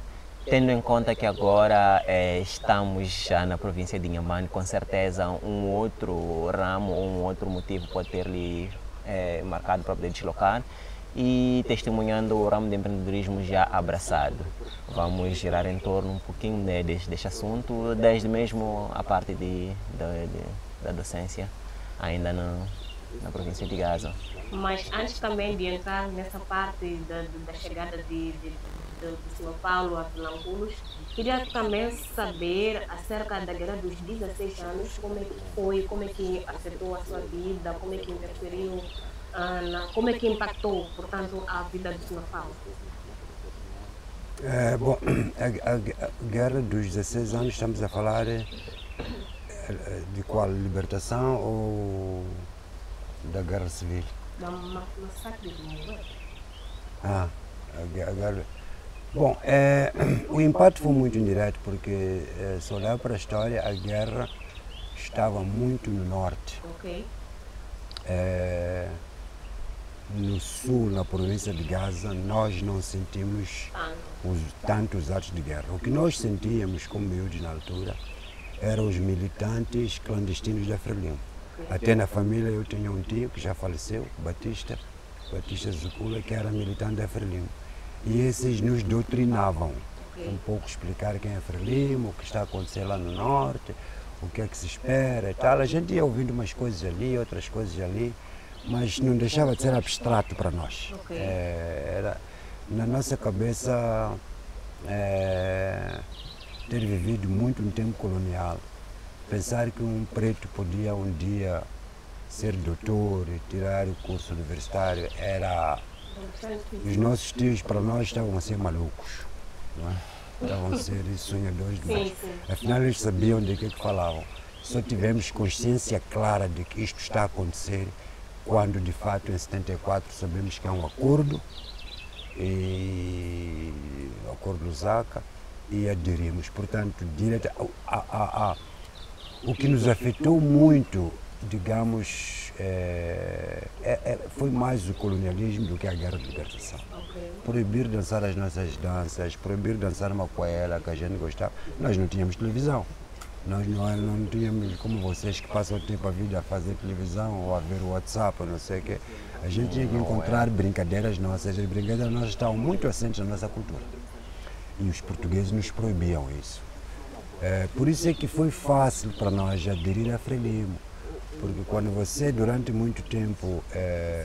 Tendo em conta que agora eh, estamos já na província de Inhambane, com certeza um outro ramo ou um outro motivo pode ter-lhe eh, marcado para poder deslocar e testemunhando o ramo de empreendedorismo já abraçado. Vamos girar em torno um pouquinho né, deste, deste assunto, desde mesmo a parte de, de, de, da docência, ainda na, na província de Gaza. Mas antes também de entrar nessa parte da, da chegada de, de, de, do senhor Paulo a Vilanculos, queria também saber acerca da guerra dos dezesseis anos, como é que foi, como é que afetou a sua vida, como é que interferiu, ah, na, como é que impactou, portanto, a vida do senhor Paulo. É, bom, a, a, a guerra dos dezesseis anos, estamos a falar de qual? Libertação ou da guerra civil? Da massacre de Moura. Ah, a guerra... Bom, é, o impacto foi muito indireto, porque é, se olhar para a história, a guerra estava muito no norte. Ok. É, no sul, na província de Gaza, nós não sentimos os, tantos atos de guerra. O que nós sentíamos como miúdos na altura eram os militantes clandestinos da Frelimo. Até na família eu tinha um tio que já faleceu, Batista, Batista Zucula, que era militante da Frelimo. E esses nos doutrinavam, um pouco explicar quem é Frelimo, o que está acontecendo lá no norte, o que é que se espera e tal. A gente ia ouvindo umas coisas ali, outras coisas ali, mas não deixava de ser abstrato para nós. Okay. É, era, na nossa cabeça, é, ter vivido muito no tempo colonial, pensar que um preto podia um dia ser doutor e tirar o curso universitário, era... Os nossos tios, para nós, estavam a ser malucos, não é? Estavam a ser sonhadores demais. Afinal, eles sabiam de que, é que falavam. Só tivemos consciência clara de que isto está a acontecer quando, de fato, em setenta e quatro, sabemos que é um acordo, e o acordo Lusaka, e aderimos. Portanto, direto, a, a, a, o que nos afetou muito, digamos, é, é, foi mais o colonialismo do que a guerra de libertação. Okay. Proibir dançar as nossas danças, proibir dançar uma coela que a gente gostava. Nós não tínhamos televisão. Nós não, não tínhamos como vocês que passam o tempo a vida a fazer televisão ou a ver o WhatsApp, ou não sei o quê. A gente tinha que encontrar brincadeiras nossas. As brincadeiras nossas estavam muito assentes na nossa cultura. E os portugueses nos proibiam isso. É, por isso é que foi fácil para nós aderir a Frelimo. Porque quando você, durante muito tempo, é,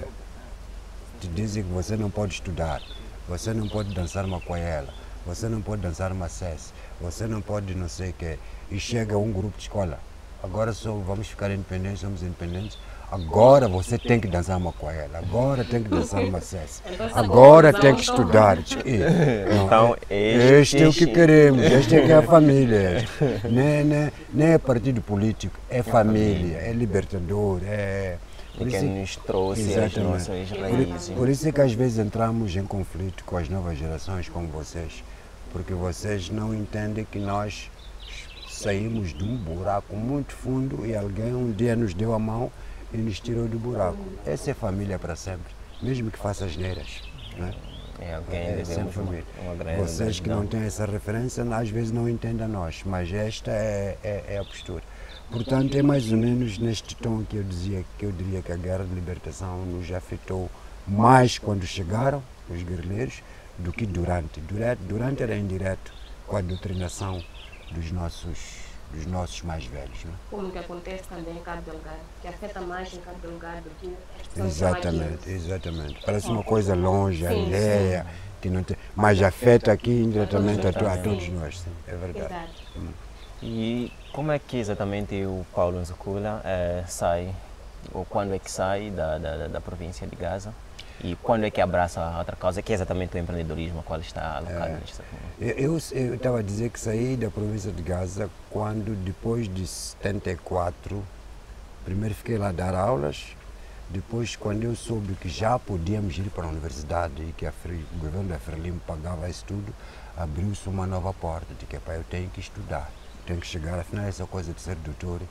te dizem que você não pode estudar, você não pode dançar uma coela, você não pode dançar uma cesse, você não pode não sei o quê, e chega um grupo de escola, agora só vamos ficar independentes, somos independentes, agora você tem que dançar uma coela, agora tem que dançar uma cesse, agora tem que estudar. Então, este, este é o que queremos, este é que é a família. Nem, nem, nem é partido político, é família, é libertador, é... Por que nos trouxe as nossas raízes. Por, por isso é que às vezes entramos em conflito com as novas gerações como vocês, porque vocês não entendem que nós saímos de um buraco muito fundo e alguém um dia nos deu a mão e nos tirou do buraco. Essa é família para sempre, mesmo que faça asneiras. Né? É alguém, é sempre família. Uma grande Vocês que não têm essa referência, às vezes não entendem a nós, mas esta é, é, é a postura. Portanto, é mais ou menos neste tom que eu dizia, que eu diria que a guerra de libertação nos afetou mais quando chegaram os guerrilheiros do que durante. Durante, durante era indireto com a doutrinação dos nossos, dos nossos mais velhos. Né? Como que acontece também em Cabo Delgado, que afeta mais em Cabo Delgado do que Exatamente, exatamente. Parece uma coisa longe, alheia, que não tem, mas afeta aqui indiretamente a, a todos nós, sim, é verdade. Hum. E como é que exatamente o Paulo Nzukula eh, sai, ou quando é que sai da, da, da província de Gaza? E quando é que abraça a outra causa, que é exatamente o empreendedorismo, a qual está alocado é, neste Eu estava a dizer que saí da província de Gaza quando, depois de setenta e quatro, primeiro fiquei lá a dar aulas, depois quando eu soube que já podíamos ir para a universidade e que a Fre, o governo da Frelimo pagava isso tudo, abriu-se uma nova porta de que eu tenho que estudar, tenho que chegar, afinal essa coisa de ser doutor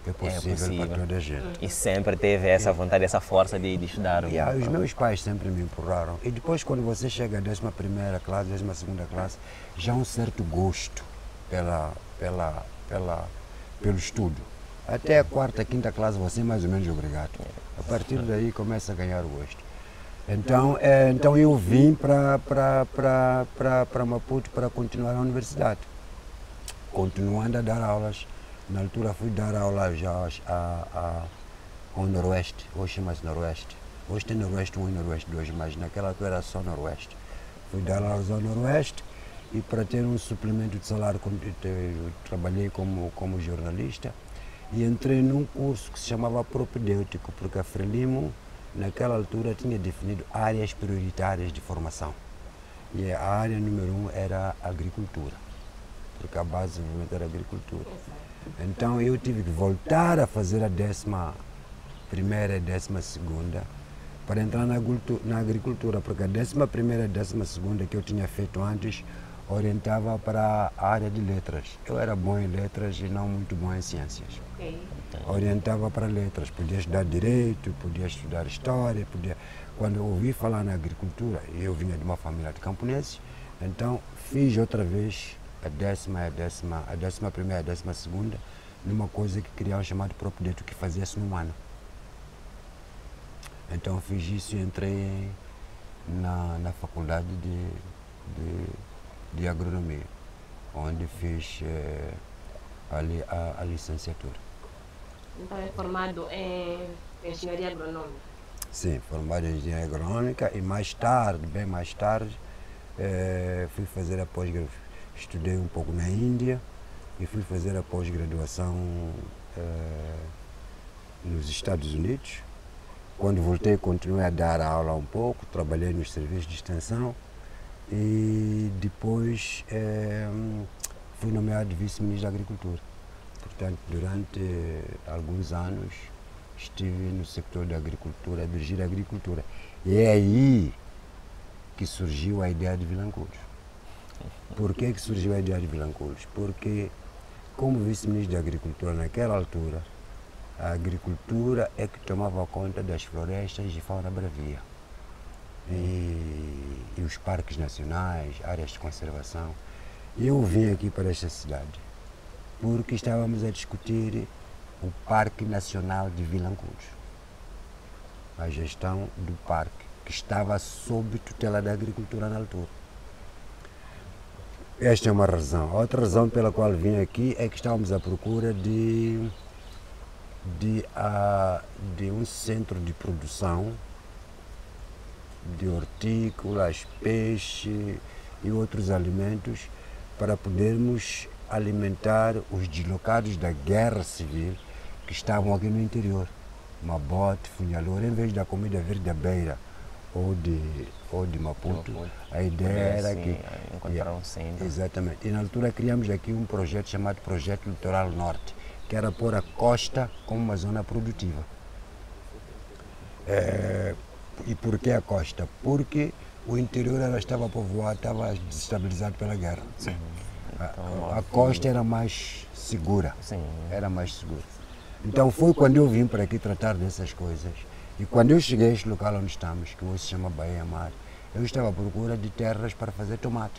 é possível, possível. para toda a gente. E sempre teve essa vontade, essa força de, de estudar. E ah, os meus pais sempre me empurraram. E depois, quando você chega à décima primeira classe, décima segunda classe, já há um certo gosto pela, pela, pela, pelo estudo. Até a quarta, quinta classe você é mais ou menos obrigado. A partir daí começa a ganhar o gosto. Então, é, então eu vim para Maputo para continuar a universidade. Continuando a dar aulas. Na altura fui dar aulas já a, a, ao Noroeste, hoje chama-se Noroeste. Hoje tem Noroeste um e Noroeste dois, mas naquela altura era só Noroeste. Fui dar aulas ao Noroeste e para ter um suplemento de salário, eu trabalhei como, como jornalista e entrei num curso que se chamava propedêutico, porque a Frelimo, naquela altura, tinha definido áreas prioritárias de formação. E a área número um era a agricultura, porque a base de desenvolvimento era a agricultura. Então eu tive que voltar a fazer a décima primeira e décima segunda para entrar na, na agricultura, porque a décima primeira e décima segunda que eu tinha feito antes orientava para a área de letras. Eu era bom em letras e não muito bom em ciências. Okay. Orientava para letras, podia estudar direito, podia estudar história, podia... Quando eu ouvi falar na agricultura, eu vinha de uma família de camponeses, então fiz outra vez a décima, a décima, a décima primeira, a décima segunda, numa coisa que criavam chamado propedêutico, que fazia-se num ano. Então fiz isso e entrei na, na faculdade de, de, de agronomia, onde fiz eh, ali a, a licenciatura. Então é formado em engenharia agronômica? Sim, formado em engenharia agronômica e mais tarde, bem mais tarde, eh, fui fazer a pós-graduação. Estudei um pouco na Índia e fui fazer a pós-graduação eh, nos Estados Unidos. Quando voltei, continuei a dar aula um pouco, trabalhei nos serviços de extensão e depois eh, fui nomeado vice-ministro da Agricultura. Portanto, durante alguns anos estive no setor da agricultura, a dirigir a agricultura. E é aí que surgiu a ideia de Vilanculos. Por que que surgiu a ideia de Vilanculos? Porque, como vice-ministro da Agricultura naquela altura, a agricultura é que tomava conta das florestas de fauna bravia. E, e os parques nacionais, áreas de conservação. E eu vim aqui para esta cidade porque estávamos a discutir o Parque Nacional de Vilanculos, a gestão do parque, que estava sob tutela da agricultura na altura. Esta é uma razão. Outra razão pela qual vim aqui é que estávamos à procura de, de, uh, de um centro de produção de hortícolas, peixe e outros alimentos para podermos alimentar os deslocados da guerra civil que estavam aqui no interior. Mabote, Funhalor, em vez da comida verde à beira ou de, ou de Maputo, a ideia era que... encontrar um centro. Exatamente. E na altura criamos aqui um projeto chamado Projeto Litoral Norte, que era pôr a costa como uma zona produtiva. É, e por que a costa? Porque o interior ela estava povoado, estava desestabilizado pela guerra. Sim. Então, a, a costa era mais segura. Sim. Era mais segura. Então foi quando eu vim para aqui tratar dessas coisas. E quando eu cheguei a este local onde estamos, que hoje se chama Bahia Mar, eu estava à procura de terras para fazer tomate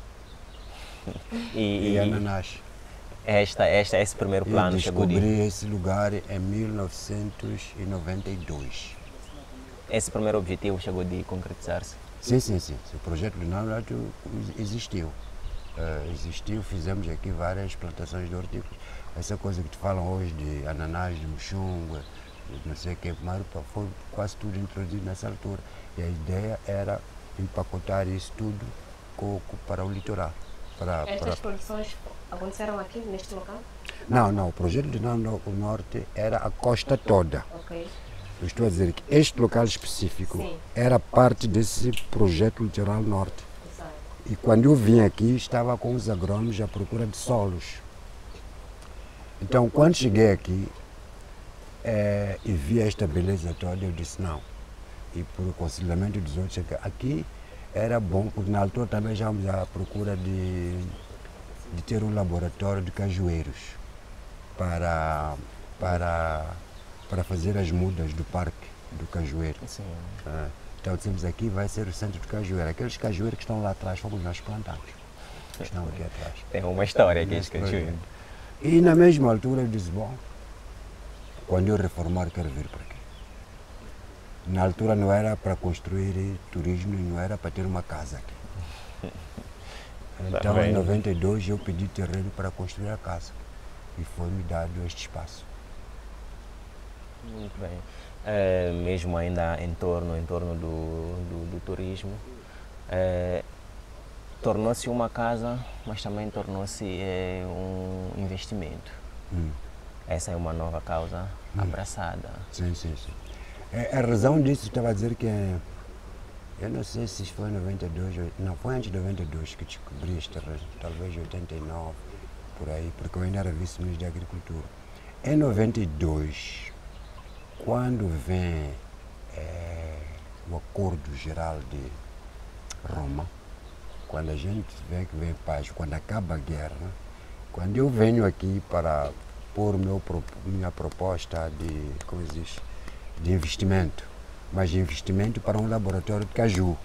e, e ananás. Esta, esta, esse primeiro plano eu chegou de... descobri esse lugar em mil novecentos e noventa e dois. Esse primeiro objetivo chegou de concretizar-se? Sim, sim, sim. O projeto do Norte existiu. Uh, existiu, fizemos aqui várias plantações de hortícolas. Essa coisa que te falam hoje de ananás, de muxunga, de não sei o que, mas foi quase tudo introduzido nessa altura. E a ideia era empacotar isso tudo co, co, para o litoral. Para, Estas para... produções aconteceram aqui, neste local? Não, não. O projeto do Norte era a costa toda. Ok. Eu estou a dizer que este local específico Sim. era parte desse projeto Litoral Norte. Exato. E quando eu vim aqui, estava com os agrônomos à procura de solos. Então, quando cheguei aqui é, e vi esta beleza toda, eu disse não. E por aconselhamento dos outros, aqui era bom, porque na altura também já íamos à procura de, de ter um laboratório de cajueiros para, para, para fazer as mudas do Parque do Cajueiro. Sim. Ah, então dissemos aqui vai ser o centro do Cajueiro. Aqueles cajueiros que estão lá atrás fomos nós que plantamos. Que estão aqui atrás. Tem uma história aqui, Nesse esse cajueiro. projeto. E na mesma altura eu disse, bom, quando eu reformar quero vir para aqui. Na altura não era para construir turismo, não era para ter uma casa aqui. Então Tá em bem. noventa e dois eu pedi terreno para construir a casa e foi-me dado este espaço. Muito bem. É, mesmo ainda em torno, em torno do, do, do turismo, é, tornou-se uma casa, mas também tornou-se é, um investimento. Hum. Essa é uma nova causa abraçada. Sim, sim, sim. É, a razão disso estava a dizer que é, eu não sei se foi em noventa e dois, ou- não, foi antes de noventa e dois que descobri este terreno, talvez oitenta e nove, por aí, porque eu ainda era vice-ministro da Agricultura. Em noventa e dois, quando vem é, o Acordo Geral de Roma, quando a gente vê que vem paz, quando acaba a guerra, quando eu venho aqui para pôr meu, pro- minha proposta de, como existe, de investimento, mas de investimento para um laboratório de caju.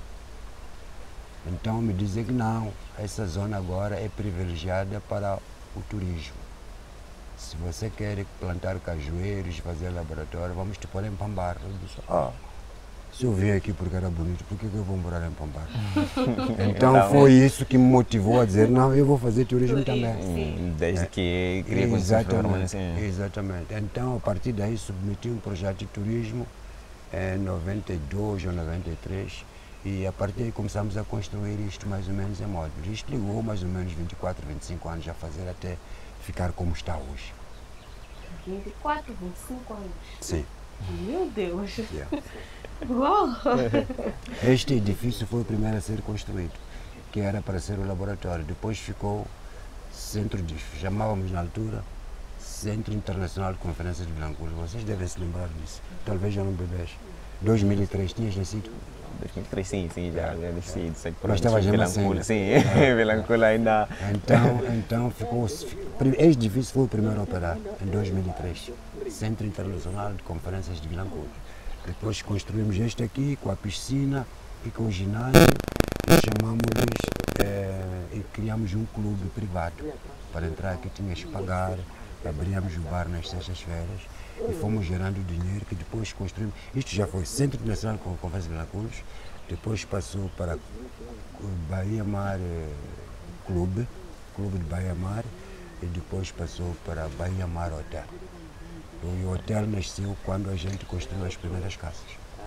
Então me dizem que não, essa zona agora é privilegiada para o turismo. Se você quer plantar cajueiros, fazer laboratório, vamos te pôr em Pambar. Eu disse, ah, se eu vim aqui porque era bonito, por que que eu vou morar em Pambar? Então foi isso que me motivou a dizer, não, eu vou fazer turismo também. Hum, Desde que queria conhecer a Exatamente, permanência. exatamente. Então, a partir daí, submeti um projeto de turismo em noventa e dois ou noventa e três e a partir daí começamos a construir isto mais ou menos em módulos. Isto ligou mais ou menos vinte e quatro, vinte e cinco anos a fazer até ficar como está hoje. vinte e quatro, vinte e cinco anos. Sim. Meu Deus. Yeah. Uau! Este edifício foi o primeiro a ser construído, que era para ser o laboratório. Depois ficou centro de, chamávamos na altura, Centro Internacional de Conferências de Vilanculo. Vocês devem se lembrar disso. Talvez já não bebês. dois mil e três, tinhas nascido? dois mil e três, sim, sim, já já decidi. Sei que Mas estava já Vilanculo, nascendo. sim, Vilanculo ainda. Então, então ficou, este edifício foi o primeiro a operar, em dois mil e três. Centro Internacional de Conferências de Vilanculo. Depois construímos este aqui com a piscina e com o ginásio e chamamos-lhes eh, e criamos um clube privado. Para entrar aqui tinhas que pagar, abríamos o bar nas sextas-feiras e fomos gerando dinheiro que depois construímos. Isto já foi Centro Internacional de Conferências de Vilanculo, depois passou para o Bahia Mar eh, Clube, Clube de Bahia Mar, e depois passou para Bahia Mar Hotel. E o hotel nasceu quando a gente construiu as primeiras casas.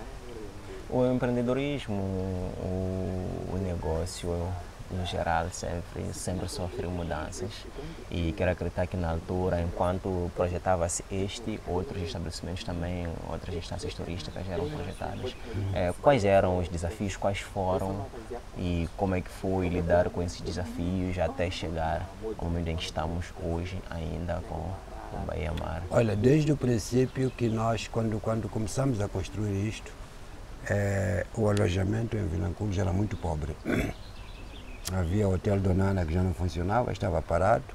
O empreendedorismo, o, o negócio em geral sempre, sempre sofre mudanças e quero acreditar que na altura, enquanto projetava-se este, outros estabelecimentos também, outras instâncias turísticas eram projetadas. Eh, quais eram os desafios, quais foram e como é que foi lidar com esses desafios até chegar ao momento em que estamos hoje ainda com o Bahia Mar? Olha, desde o princípio que nós, quando, quando começamos a construir isto, eh, o alojamento em Vilanculo já era muito pobre. Havia o Hotel Donana que já não funcionava, estava parado.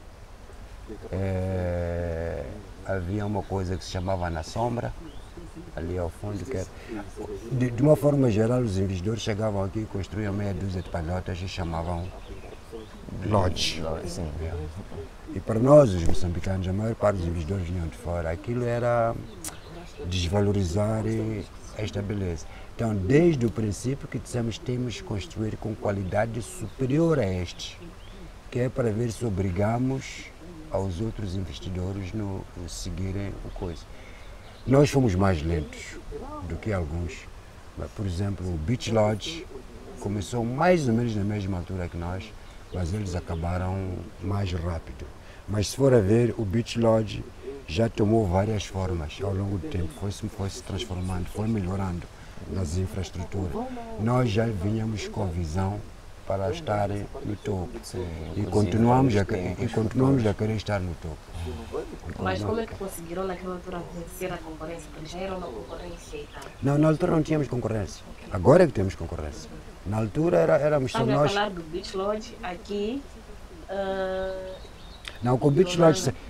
Eh, havia uma coisa que se chamava Na Sombra, ali ao fundo. Que era, de, de uma forma geral, os investidores chegavam aqui, construíam meia dúzia de palhotas e chamavam lodge. Sim. E para nós, os moçambicanos, a maior parte dos investidores vinham de fora. Aquilo era desvalorizar esta beleza. Então, desde o princípio que dissemos que temos que construir com qualidade superior a estes, que é para ver se obrigamos aos outros investidores no, no seguirem o coisa. Nós fomos mais lentos do que alguns. Mas, por exemplo, o Beach Lodge começou mais ou menos na mesma altura que nós, mas eles acabaram mais rápido. Mas se for a ver, o Beach Lodge já tomou várias formas ao longo do tempo, foi se foi se transformando, foi melhorando nas infraestruturas. Nós já vinhamos com a visão para estar no topo. Sim, e, continuamos a, e continuamos a querer estar no topo. Mas como é que conseguiram naquela altura vencer a concorrência? Porque já era uma concorrência e tal. Não, na altura não tínhamos concorrência. Agora é que temos concorrência. Na altura era, éramos só Estamos a nós. falar do Beach Lodge aqui. ah, Não, com o Beach Lodge,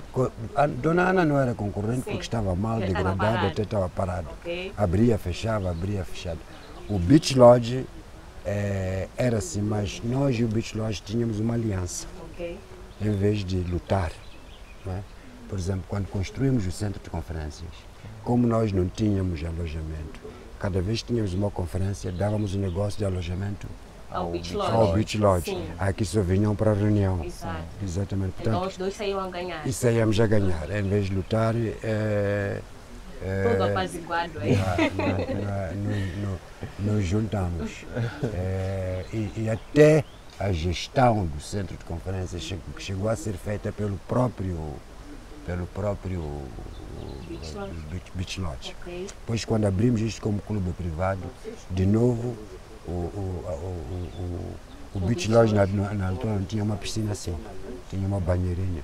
A Dona Ana não era concorrente Sim. porque estava mal, Já estava degradada, parado. até estava parada. Ok. Abria, fechava, abria, fechava. O Beach Lodge eh, era assim, mas nós e o Beach Lodge tínhamos uma aliança, Ok. em vez de lutar. Não é? Por exemplo, quando construímos o centro de conferências, como nós não tínhamos alojamento, cada vez que tínhamos uma conferência, dávamos o negócio de alojamento Ao Beach Lodge. ao Beach Lodge. Sim. Aqui só vinham para a reunião. Exato. Exatamente. Então Portanto, os dois saíam a ganhar. e saíamos a ganhar. Em vez de lutar, eh, eh, Tudo apaziguado aí. na- na- no- no- nos juntamos. Eh, e, e até a gestão do centro de conferências che- chegou a ser feita pelo próprio, pelo próprio Beach Lodge. Beach, Beach Lodge. Ok. Depois, quando abrimos isto como clube privado, de novo, o, o, o, o, o, o Beach Lodge na, na, na altura não tinha uma piscina assim, tinha uma banheirinha.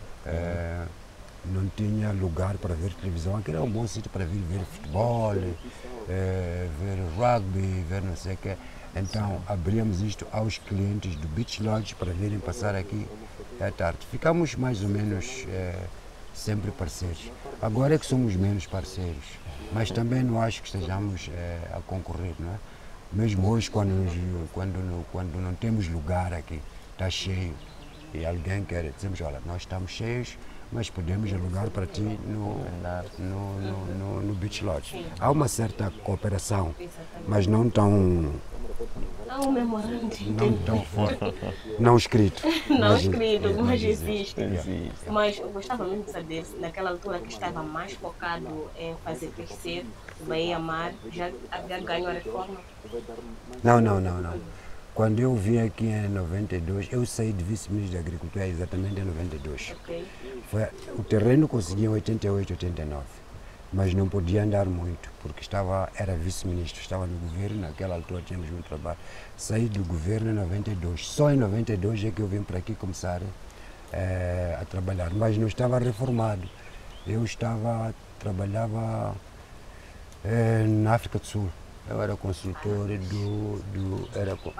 Eh, não tinha lugar para ver televisão, aquele era um bom sítio para vir ver futebol, eh, ver rugby, ver não sei o quê. Então abríamos isto aos clientes do Beach Lodge para virem passar aqui à tarde. Ficamos mais ou menos eh, sempre parceiros. Agora é que somos menos parceiros, mas também não acho que estejamos eh, a concorrer, não é? Mesmo hoje, quando, nos- quando, não- quando não temos lugar aqui, está cheio, e alguém quer, dizemos, olha, nós estamos cheios, mas podemos alugar para ti no, no, no, no, no Beach Lodge. Há uma certa cooperação, mas não tão, Há um memorando. não tão forte, não escrito. Não mas- escrito, é, mas existe. Existe. Mas eu gostava mesmo de saber se naquela altura que estava mais focado em fazer crescer o Bahia Mar, já havia ganho a reforma. Não, não, não, não. Quando eu vim aqui em noventa e dois, eu saí de vice-ministro da Agricultura exatamente em noventa e dois. Ok. Foi, o terreno consegui em oitenta e oito, oitenta e nove, mas não podia andar muito, porque estava, era vice-ministro, estava no governo, naquela altura tínhamos muito trabalho. Saí do governo em noventa e dois, só em noventa e dois é que eu vim para aqui começar eh, a trabalhar, mas não estava reformado. Eu estava, trabalhava eh, na África do Sul, eu era consultor do, do era, co-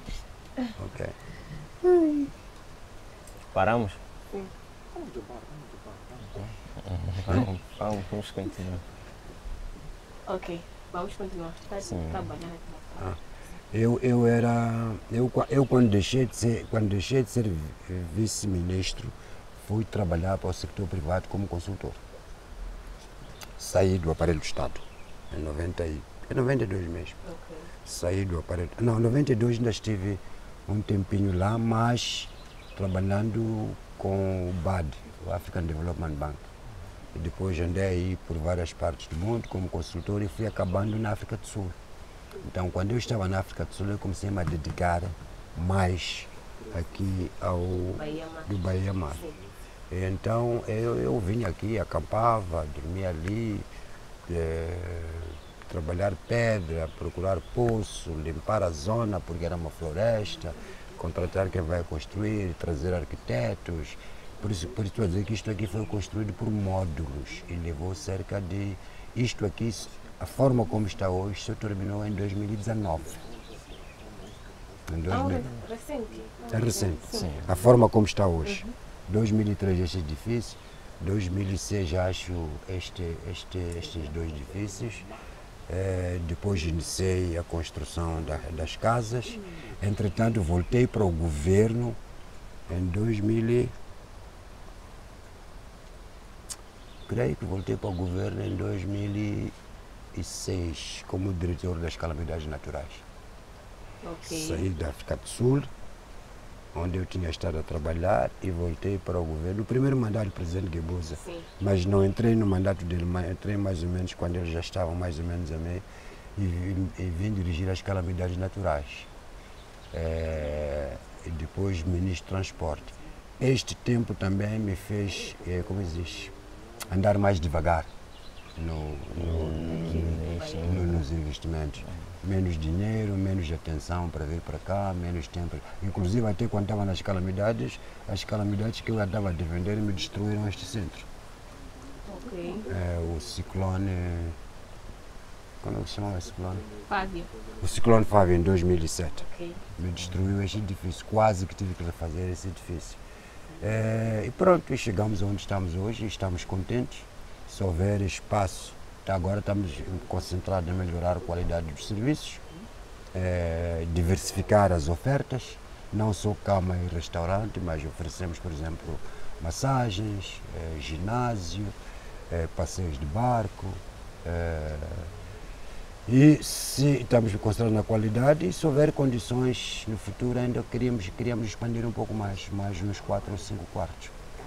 ok. Paramos? Vamos, vamos, vamos continuar. Ok, vamos continuar. Está Sim. trabalhando. Eu, eu era, eu, qua- eu quando deixei de ser, quando deixei de ser vi- vice-ministro, fui trabalhar para o setor privado como consultor. Saí do aparelho do Estado, em noventa e, em noventa e dois mesmo. Ok. Saí do aparelho, não, em noventa e dois ainda estive um tempinho lá, mas trabalhando com o B A D, o African Development Bank. E depois andei aí por várias partes do mundo como consultor e fui acabando na África do Sul. Então, quando eu estava na África do Sul, eu comecei a me dedicar mais aqui ao Bahia Mar. do Bahia Mar. E então, eu, eu vinha aqui, acampava, dormia ali, eh, trabalhar pedra, procurar poço, limpar a zona, porque era uma floresta, contratar quem vai construir, trazer arquitetos. Por isso, por isso estou a dizer que isto aqui foi construído por módulos e levou cerca de... Isto aqui, a forma como está hoje, só terminou em dois mil e dezenove. Em dois Ah, mil recente. É recente. A forma como está hoje. dois mil e três este edifício, dois mil e seis acho este, este, estes dois edifícios. Eh, depois iniciei a construção da- das casas. Entretanto, voltei para o governo em dois mil e... Creio que voltei para o governo em dois mil e seis como diretor das calamidades naturais. Ok. Saí da África do Sul, onde eu tinha estado a trabalhar, e voltei para o governo. O primeiro mandato do presidente Guebuza, Sim. mas não entrei no mandato dele, mas entrei mais ou menos quando ele já estava mais ou menos a meio, e, vim- e vim dirigir as calamidades naturais. Eh, e depois ministro do transporte. Este tempo também me fez, eh, como se diz, andar mais devagar no, no- no- no- nos investimentos. Menos dinheiro, menos atenção para vir para cá, menos tempo. Inclusive, até quando estava nas calamidades, as calamidades que eu andava a defender me destruíram este centro. Ok. É, o ciclone... Como é que se chama esse ciclone? Fábio. O ciclone Fábio, em dois mil e sete. Ok. Me destruiu este edifício, quase que tive que refazer esse edifício. É, e pronto, chegamos onde estamos hoje, estamos contentes. Se houver espaço, agora estamos concentrados em melhorar a qualidade dos serviços, é, diversificar as ofertas, não só cama e restaurante, mas oferecemos, por exemplo, massagens, é, ginásio, é, passeios de barco. É, e se estamos concentrados na qualidade, e se houver condições no futuro, ainda queríamos, queríamos expandir um pouco mais, mais uns quatro ou cinco quartos.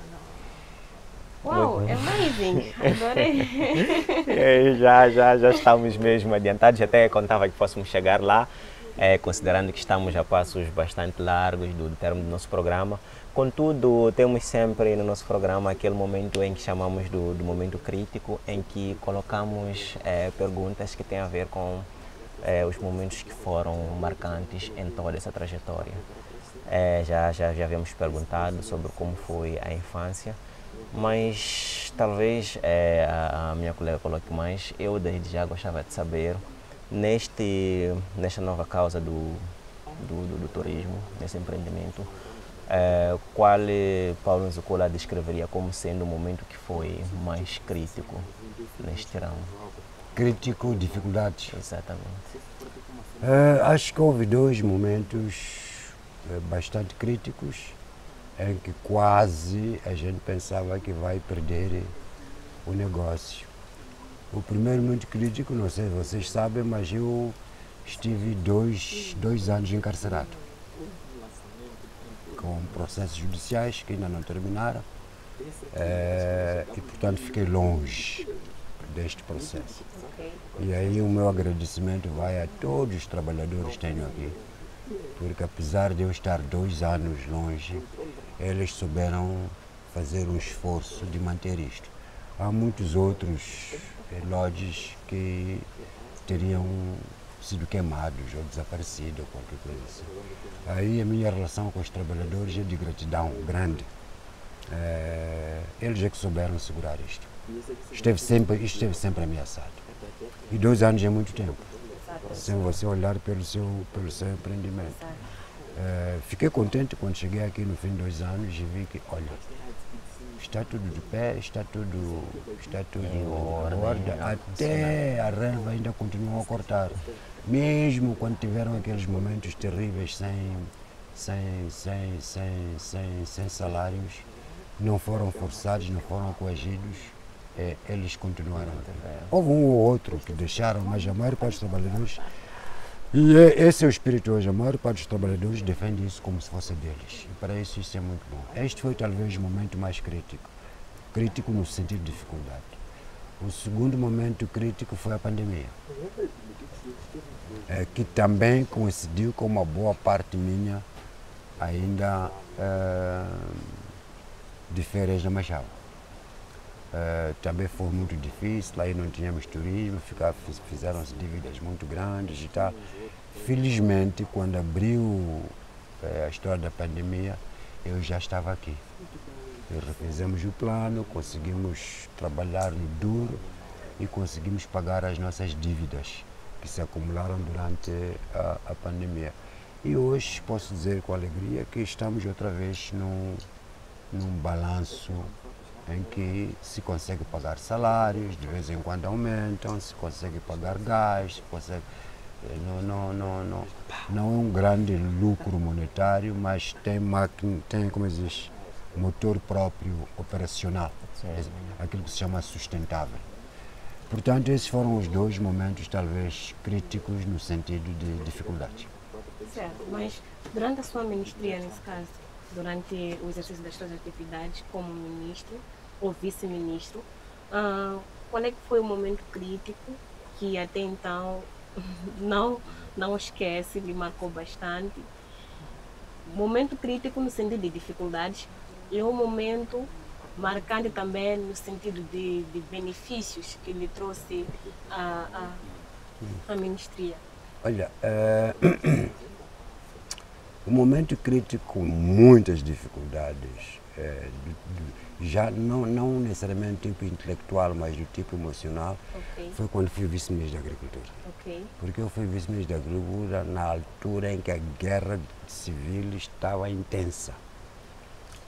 Uau, amazing! Adorei! É, já, já, já estamos mesmo adiantados, até contava que fôssemos chegar lá, é, considerando que estamos a passos bastante largos do, do termo do nosso programa. Contudo, temos sempre no nosso programa aquele momento em que chamamos do, do momento crítico, em que colocamos é, perguntas que têm a ver com é, os momentos que foram marcantes em toda essa trajetória. É, já, já, já havíamos perguntado sobre como foi a infância, mas talvez é, a, a minha colega coloque mais. Eu desde já gostava de saber, neste, nesta nova causa do, do, do, do turismo, nesse empreendimento, é, qual Paulo Nzukula descreveria como sendo o momento que foi mais crítico neste ramo? Crítico, dificuldades? Exatamente. É, acho que houve dois momentos é, bastante críticos, em que quase a gente pensava que vai perder o negócio. O primeiro muito crítico, não sei se vocês sabem, mas eu estive dois, dois anos encarcerado, com processos judiciais que ainda não terminaram, é, e portanto fiquei longe deste processo. E aí o meu agradecimento vai a todos os trabalhadores que tenho aqui, porque apesar de eu estar dois anos longe, eles souberam fazer um esforço de manter isto. Há muitos outros lodges que teriam sido queimados ou desaparecido ou qualquer coisa assim. Aí a minha relação com os trabalhadores é de gratidão grande. É, eles é que souberam segurar isto. Esteve sempre, isto esteve sempre ameaçado. E dois anos é muito tempo, sem você olhar pelo seu, pelo seu empreendimento. É, fiquei contente quando cheguei aqui no fim de dois anos e vi que, olha, está tudo de pé, está tudo, está tudo em ordem, até a relva ainda continuou a cortar. Mesmo quando tiveram aqueles momentos terríveis sem, sem, sem, sem, sem, sem salários, não foram forçados, não foram coagidos, é, eles continuaram. Houve um ou outro que deixaram, mas a maior parte dos trabalhadores, e esse é o espírito hoje, a maior parte dos trabalhadores defende isso como se fosse deles. E para isso isso é muito bom. Este foi talvez o momento mais crítico, crítico no sentido de dificuldade. O segundo momento crítico foi a pandemia, é, que também coincidiu com uma boa parte minha ainda é, de férias na Machado. É, também foi muito difícil, aí não tínhamos turismo, fizeram-se dívidas muito grandes e tal. Felizmente, quando abriu é, a história da pandemia, eu já estava aqui. E refizemos o plano, conseguimos trabalhar no duro e conseguimos pagar as nossas dívidas que se acumularam durante a, a pandemia. E hoje posso dizer com alegria que estamos outra vez num, num balanço em que se consegue pagar salários, de vez em quando aumentam, se consegue pagar gás, se consegue, não, não, não, não, não é um grande lucro monetário, mas tem, máquina, tem como diz, motor próprio operacional, aquilo que se chama sustentável. Portanto, esses foram os dois momentos talvez críticos no sentido de dificuldade. Certo, mas durante a sua ministria, nesse caso, durante o exercício das suas atividades como ministro ou vice-ministro, uh, qual é que foi o momento crítico que até então não, não esquece, lhe marcou bastante? Momento crítico no sentido de dificuldades e um momento marcante também no sentido de, de benefícios que lhe trouxe a, a, a ministria. Olha, é... um momento crítico, muitas dificuldades, é, do, do, já não, não necessariamente do tipo intelectual, mas do tipo emocional, okay. Foi quando fui vice-ministro da Agricultura. Okay. Porque eu fui vice-ministro da Agricultura na altura em que a guerra civil estava intensa.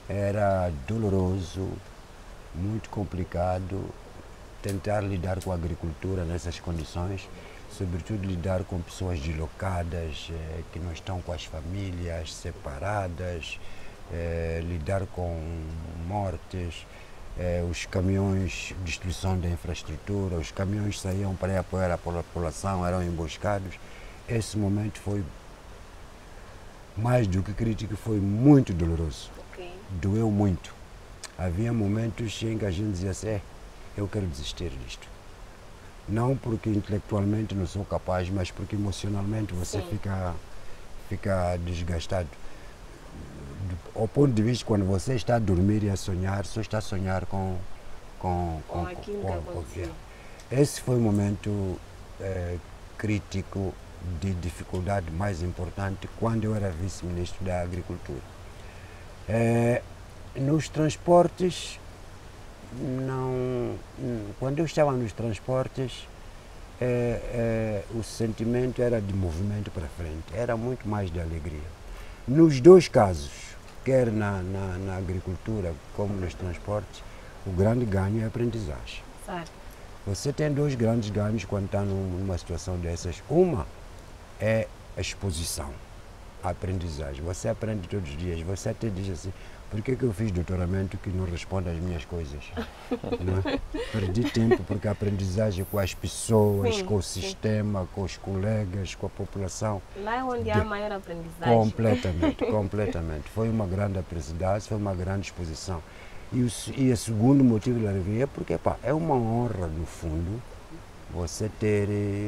Era doloroso, muito complicado tentar lidar com a agricultura nessas condições, sobretudo lidar com pessoas deslocadas, eh, que não estão com as famílias, separadas, eh, lidar com mortes, eh, os caminhões, destruição da infraestrutura, os caminhões saíam para apoiar a população, eram emboscados. Esse momento foi, mais do que crítico, foi muito doloroso. Okay. Doeu muito. Havia momentos em que a gente dizia assim, é, eu quero desistir disto. Não porque intelectualmente não sou capaz, mas porque emocionalmente você fica, fica desgastado. Ao ponto de vista, quando você está a dormir e a sonhar, só está a sonhar com, com, com, Com aquilo que com, aconteceu. Esse foi o momento eh, crítico de dificuldade mais importante quando eu era vice-ministro da Agricultura. Eh, nos transportes, não, quando eu estava nos transportes, eh, eh, o sentimento era de movimento para frente, era muito mais de alegria. Nos dois casos, quer na, na, na agricultura como nos transportes, o grande ganho é a aprendizagem. Certo. Você tem dois grandes ganhos quando está numa situação dessas. Uma é a exposição, a aprendizagem. Você aprende todos os dias, você até diz assim, por que que eu fiz doutoramento que não responde às minhas coisas? Não é? Perdi tempo porque a aprendizagem com as pessoas, Sim, com o sim. sistema, com os colegas, com a população. Lá é onde há De- maior aprendizagem. Completamente, completamente. Foi uma grande aprendizagem, foi uma grande exposição. E o, se- e o segundo motivo da alegria é porque pá, é uma honra, no fundo, você ter,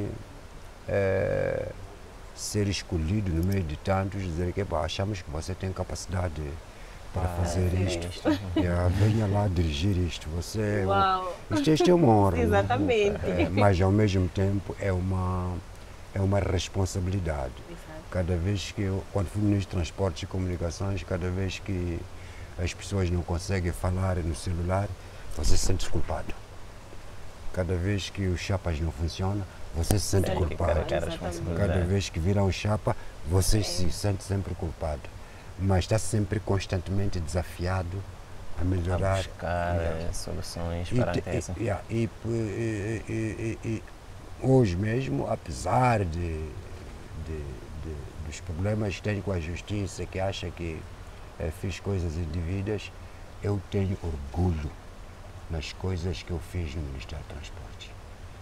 eh, ser escolhido no meio de tantos, dizer que pá, achamos que você tem capacidade para fazer é isto. isto. Yeah, venha lá dirigir isto. Você, Uau. isto, isto é uma honra. não é? Exatamente. É, mas ao mesmo tempo é uma, é uma responsabilidade. Exato. Cada vez que eu, quando fui ministro de Transportes e Comunicações, cada vez que as pessoas não conseguem falar no celular, você se sente culpado. Cada vez que os chapas não funcionam, você se sente Tem que culpado. carregar a Exatamente. responsabilidade. Cada vez que viram o chapa, você se sente sempre culpado. Mas está sempre constantemente desafiado a A melhorar. buscar Yeah. eh, soluções E, para te- essa. e, yeah, e, e- e- e- e hoje mesmo, apesar de, de- de- dos problemas que tenho com a justiça, que acha que eh, fiz coisas indevidas, eu tenho orgulho nas coisas que eu fiz no Ministério do Transporte.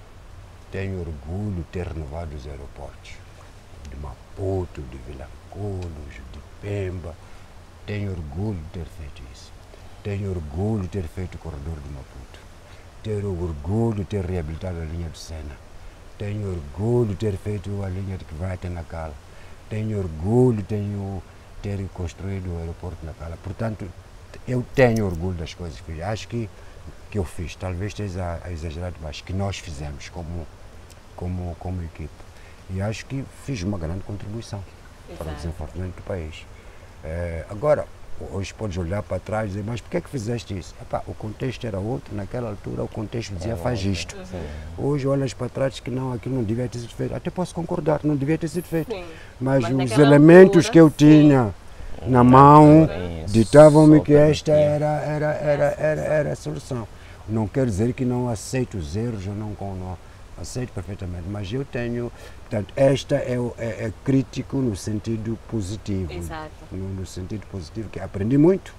Tenho orgulho de ter renovado os aeroportos de Maputo, de Vilanculos, de Pemba. Tenho orgulho de ter feito isso. Tenho orgulho de ter feito o corredor de Maputo. Tenho orgulho de ter reabilitado a linha do Sena. Tenho orgulho de ter feito a linha de que vai até Nacala. Tenho orgulho de tenho, ter construído o aeroporto de Nacala. Portanto, eu tenho orgulho das coisas que fiz. Acho que que eu fiz, talvez esteja exagerado, mas que nós fizemos como, como, como equipe. E acho que fiz uma grande contribuição para o Exato. desenvolvimento do país. Eh, agora, hoje podes olhar para trás e dizer, mas por que é que fizeste isso? Epá, o contexto era outro, naquela altura o contexto dizia faz isto. Hoje olhas para trás que não, aquilo não devia ter sido feito. Até posso concordar, não devia ter sido feito. Sim. Mas, Mas os naquela elementos altura, que eu sim. tinha na mão Isso, ditavam-me só que esta permitia. era, era, era, era, era a solução. Não quero dizer que não aceito os erros, eu não, não aceito perfeitamente, mas eu tenho, portanto, esta é, o- é, é crítico no sentido positivo. Exato. No, no sentido positivo, que aprendi muito.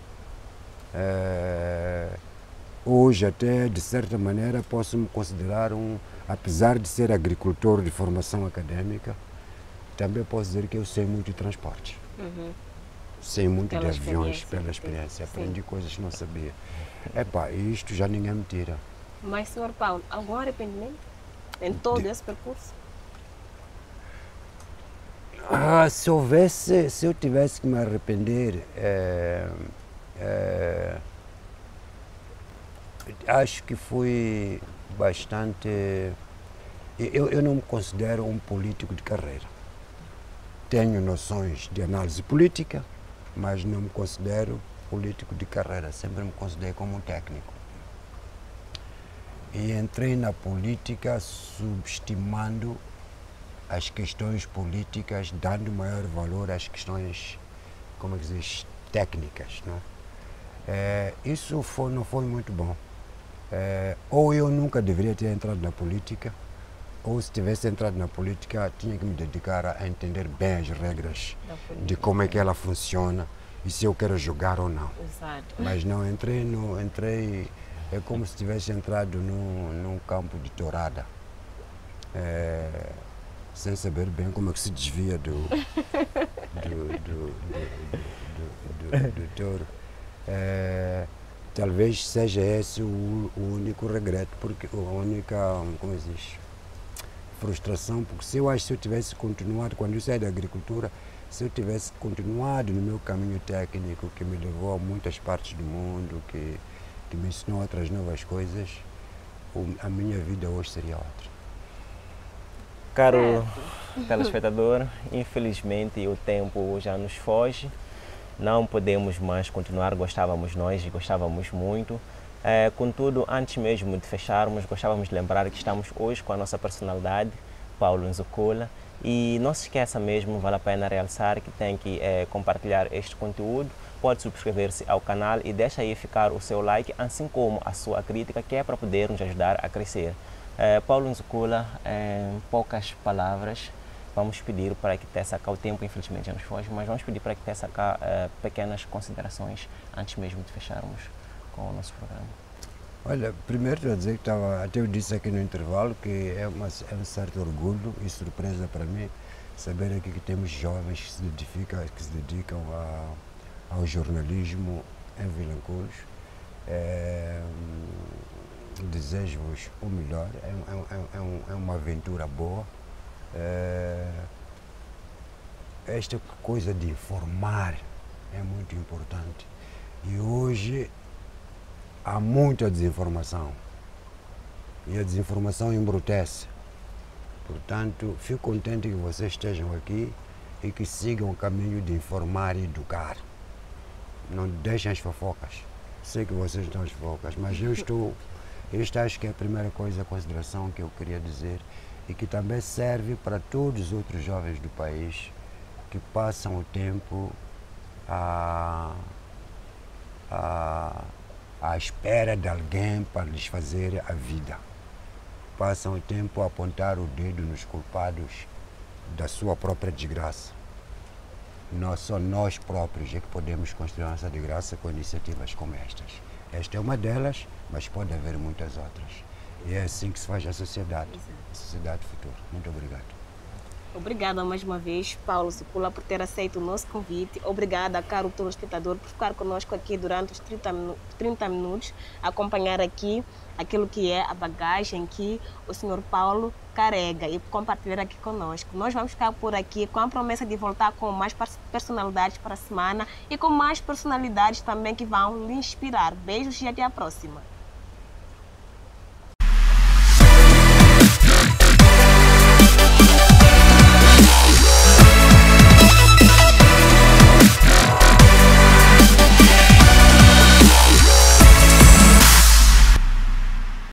Eh, hoje até, de certa maneira, posso me considerar um, apesar de ser agricultor de formação académica, também posso dizer que eu sei muito de transporte. Uhum. Sei muito Pela de aviões, experiência, pela sim, experiência. sim. Aprendi coisas que não sabia. Epá, isto já ninguém me tira. Mas, senhor Paulo, algum arrependimento em todo esse percurso? Ah, se houvesse, se eu tivesse que me arrepender, eh, eh, acho que fui bastante. Eu, eu não me considero um político de carreira. Tenho noções de análise política, mas não me considero político de carreira. Sempre me considerei como um técnico. E entrei na política subestimando as questões políticas, dando maior valor às questões, como é que se diz, técnicas. Não é? É, isso foi, não foi muito bom. É, ou eu nunca deveria ter entrado na política, ou se tivesse entrado na política, tinha que me dedicar a entender bem as regras de como é que ela funciona e se eu quero jogar ou não. Exato. Mas não entrei, no, entrei é como se tivesse entrado num, num campo de tourada, é, sem saber bem como é que se desvia do, do, do, do, do, do, do touro. É, talvez seja esse o, o único regreto, porque a única, como se diz, frustração, porque se eu acho que se eu tivesse continuado, quando eu saí da agricultura, se eu tivesse continuado no meu caminho técnico, que me levou a muitas partes do mundo, que, que me ensinou outras novas coisas, a minha vida hoje seria outra. Caro telespectador, infelizmente o tempo já nos foge, não podemos mais continuar, gostávamos nós, gostávamos muito. É, contudo, antes mesmo de fecharmos, gostávamos de lembrar que estamos hoje com a nossa personalidade, Paulo Nzukula, e não se esqueça mesmo, vale a pena realçar que tem que é, compartilhar este conteúdo, pode subscrever-se ao canal e deixa aí ficar o seu like, assim como a sua crítica, que é para poder nos ajudar a crescer. É, Paulo Nzukula, é, em poucas palavras, vamos pedir para que Tessa cá, o tempo infelizmente já nos foge, mas vamos pedir para que Tessa cá é, pequenas considerações antes mesmo de fecharmos com o nosso programa. Olha, primeiro estou a dizer que estava, até eu disse aqui no intervalo que é, uma, é um certo orgulho e surpresa para mim saber aqui que temos jovens que se dedicam, que se dedicam a, ao jornalismo em Vilanculos. É, desejo-vos o melhor, é, é, é, um, é uma aventura boa. É, esta coisa de informar é muito importante e hoje há muita desinformação e a desinformação embrutece. Portanto, fico contente que vocês estejam aqui e que sigam o caminho de informar e educar. Não deixem as fofocas. Sei que vocês estão as fofocas, mas eu estou... Esta acho que é a primeira coisa, a consideração que eu queria dizer e que também serve para todos os outros jovens do país que passam o tempo a... a à espera de alguém para lhes fazer a vida. Passam o tempo a apontar o dedo nos culpados da sua própria desgraça. Não só nós próprios é que podemos construir a nossa desgraça com iniciativas como estas. Esta é uma delas, mas pode haver muitas outras. E é assim que se faz a sociedade, a sociedade futura. Muito obrigado. Obrigada mais uma vez, Paulo Nzukula, por ter aceito o nosso convite. Obrigada, caro telespectador, por ficar conosco aqui durante os trinta minutos, acompanhar aqui aquilo que é a bagagem que o senhor Paulo carrega e compartilhar aqui conosco. Nós vamos ficar por aqui com a promessa de voltar com mais personalidades para a semana e com mais personalidades também que vão lhe inspirar. Beijos e até a próxima.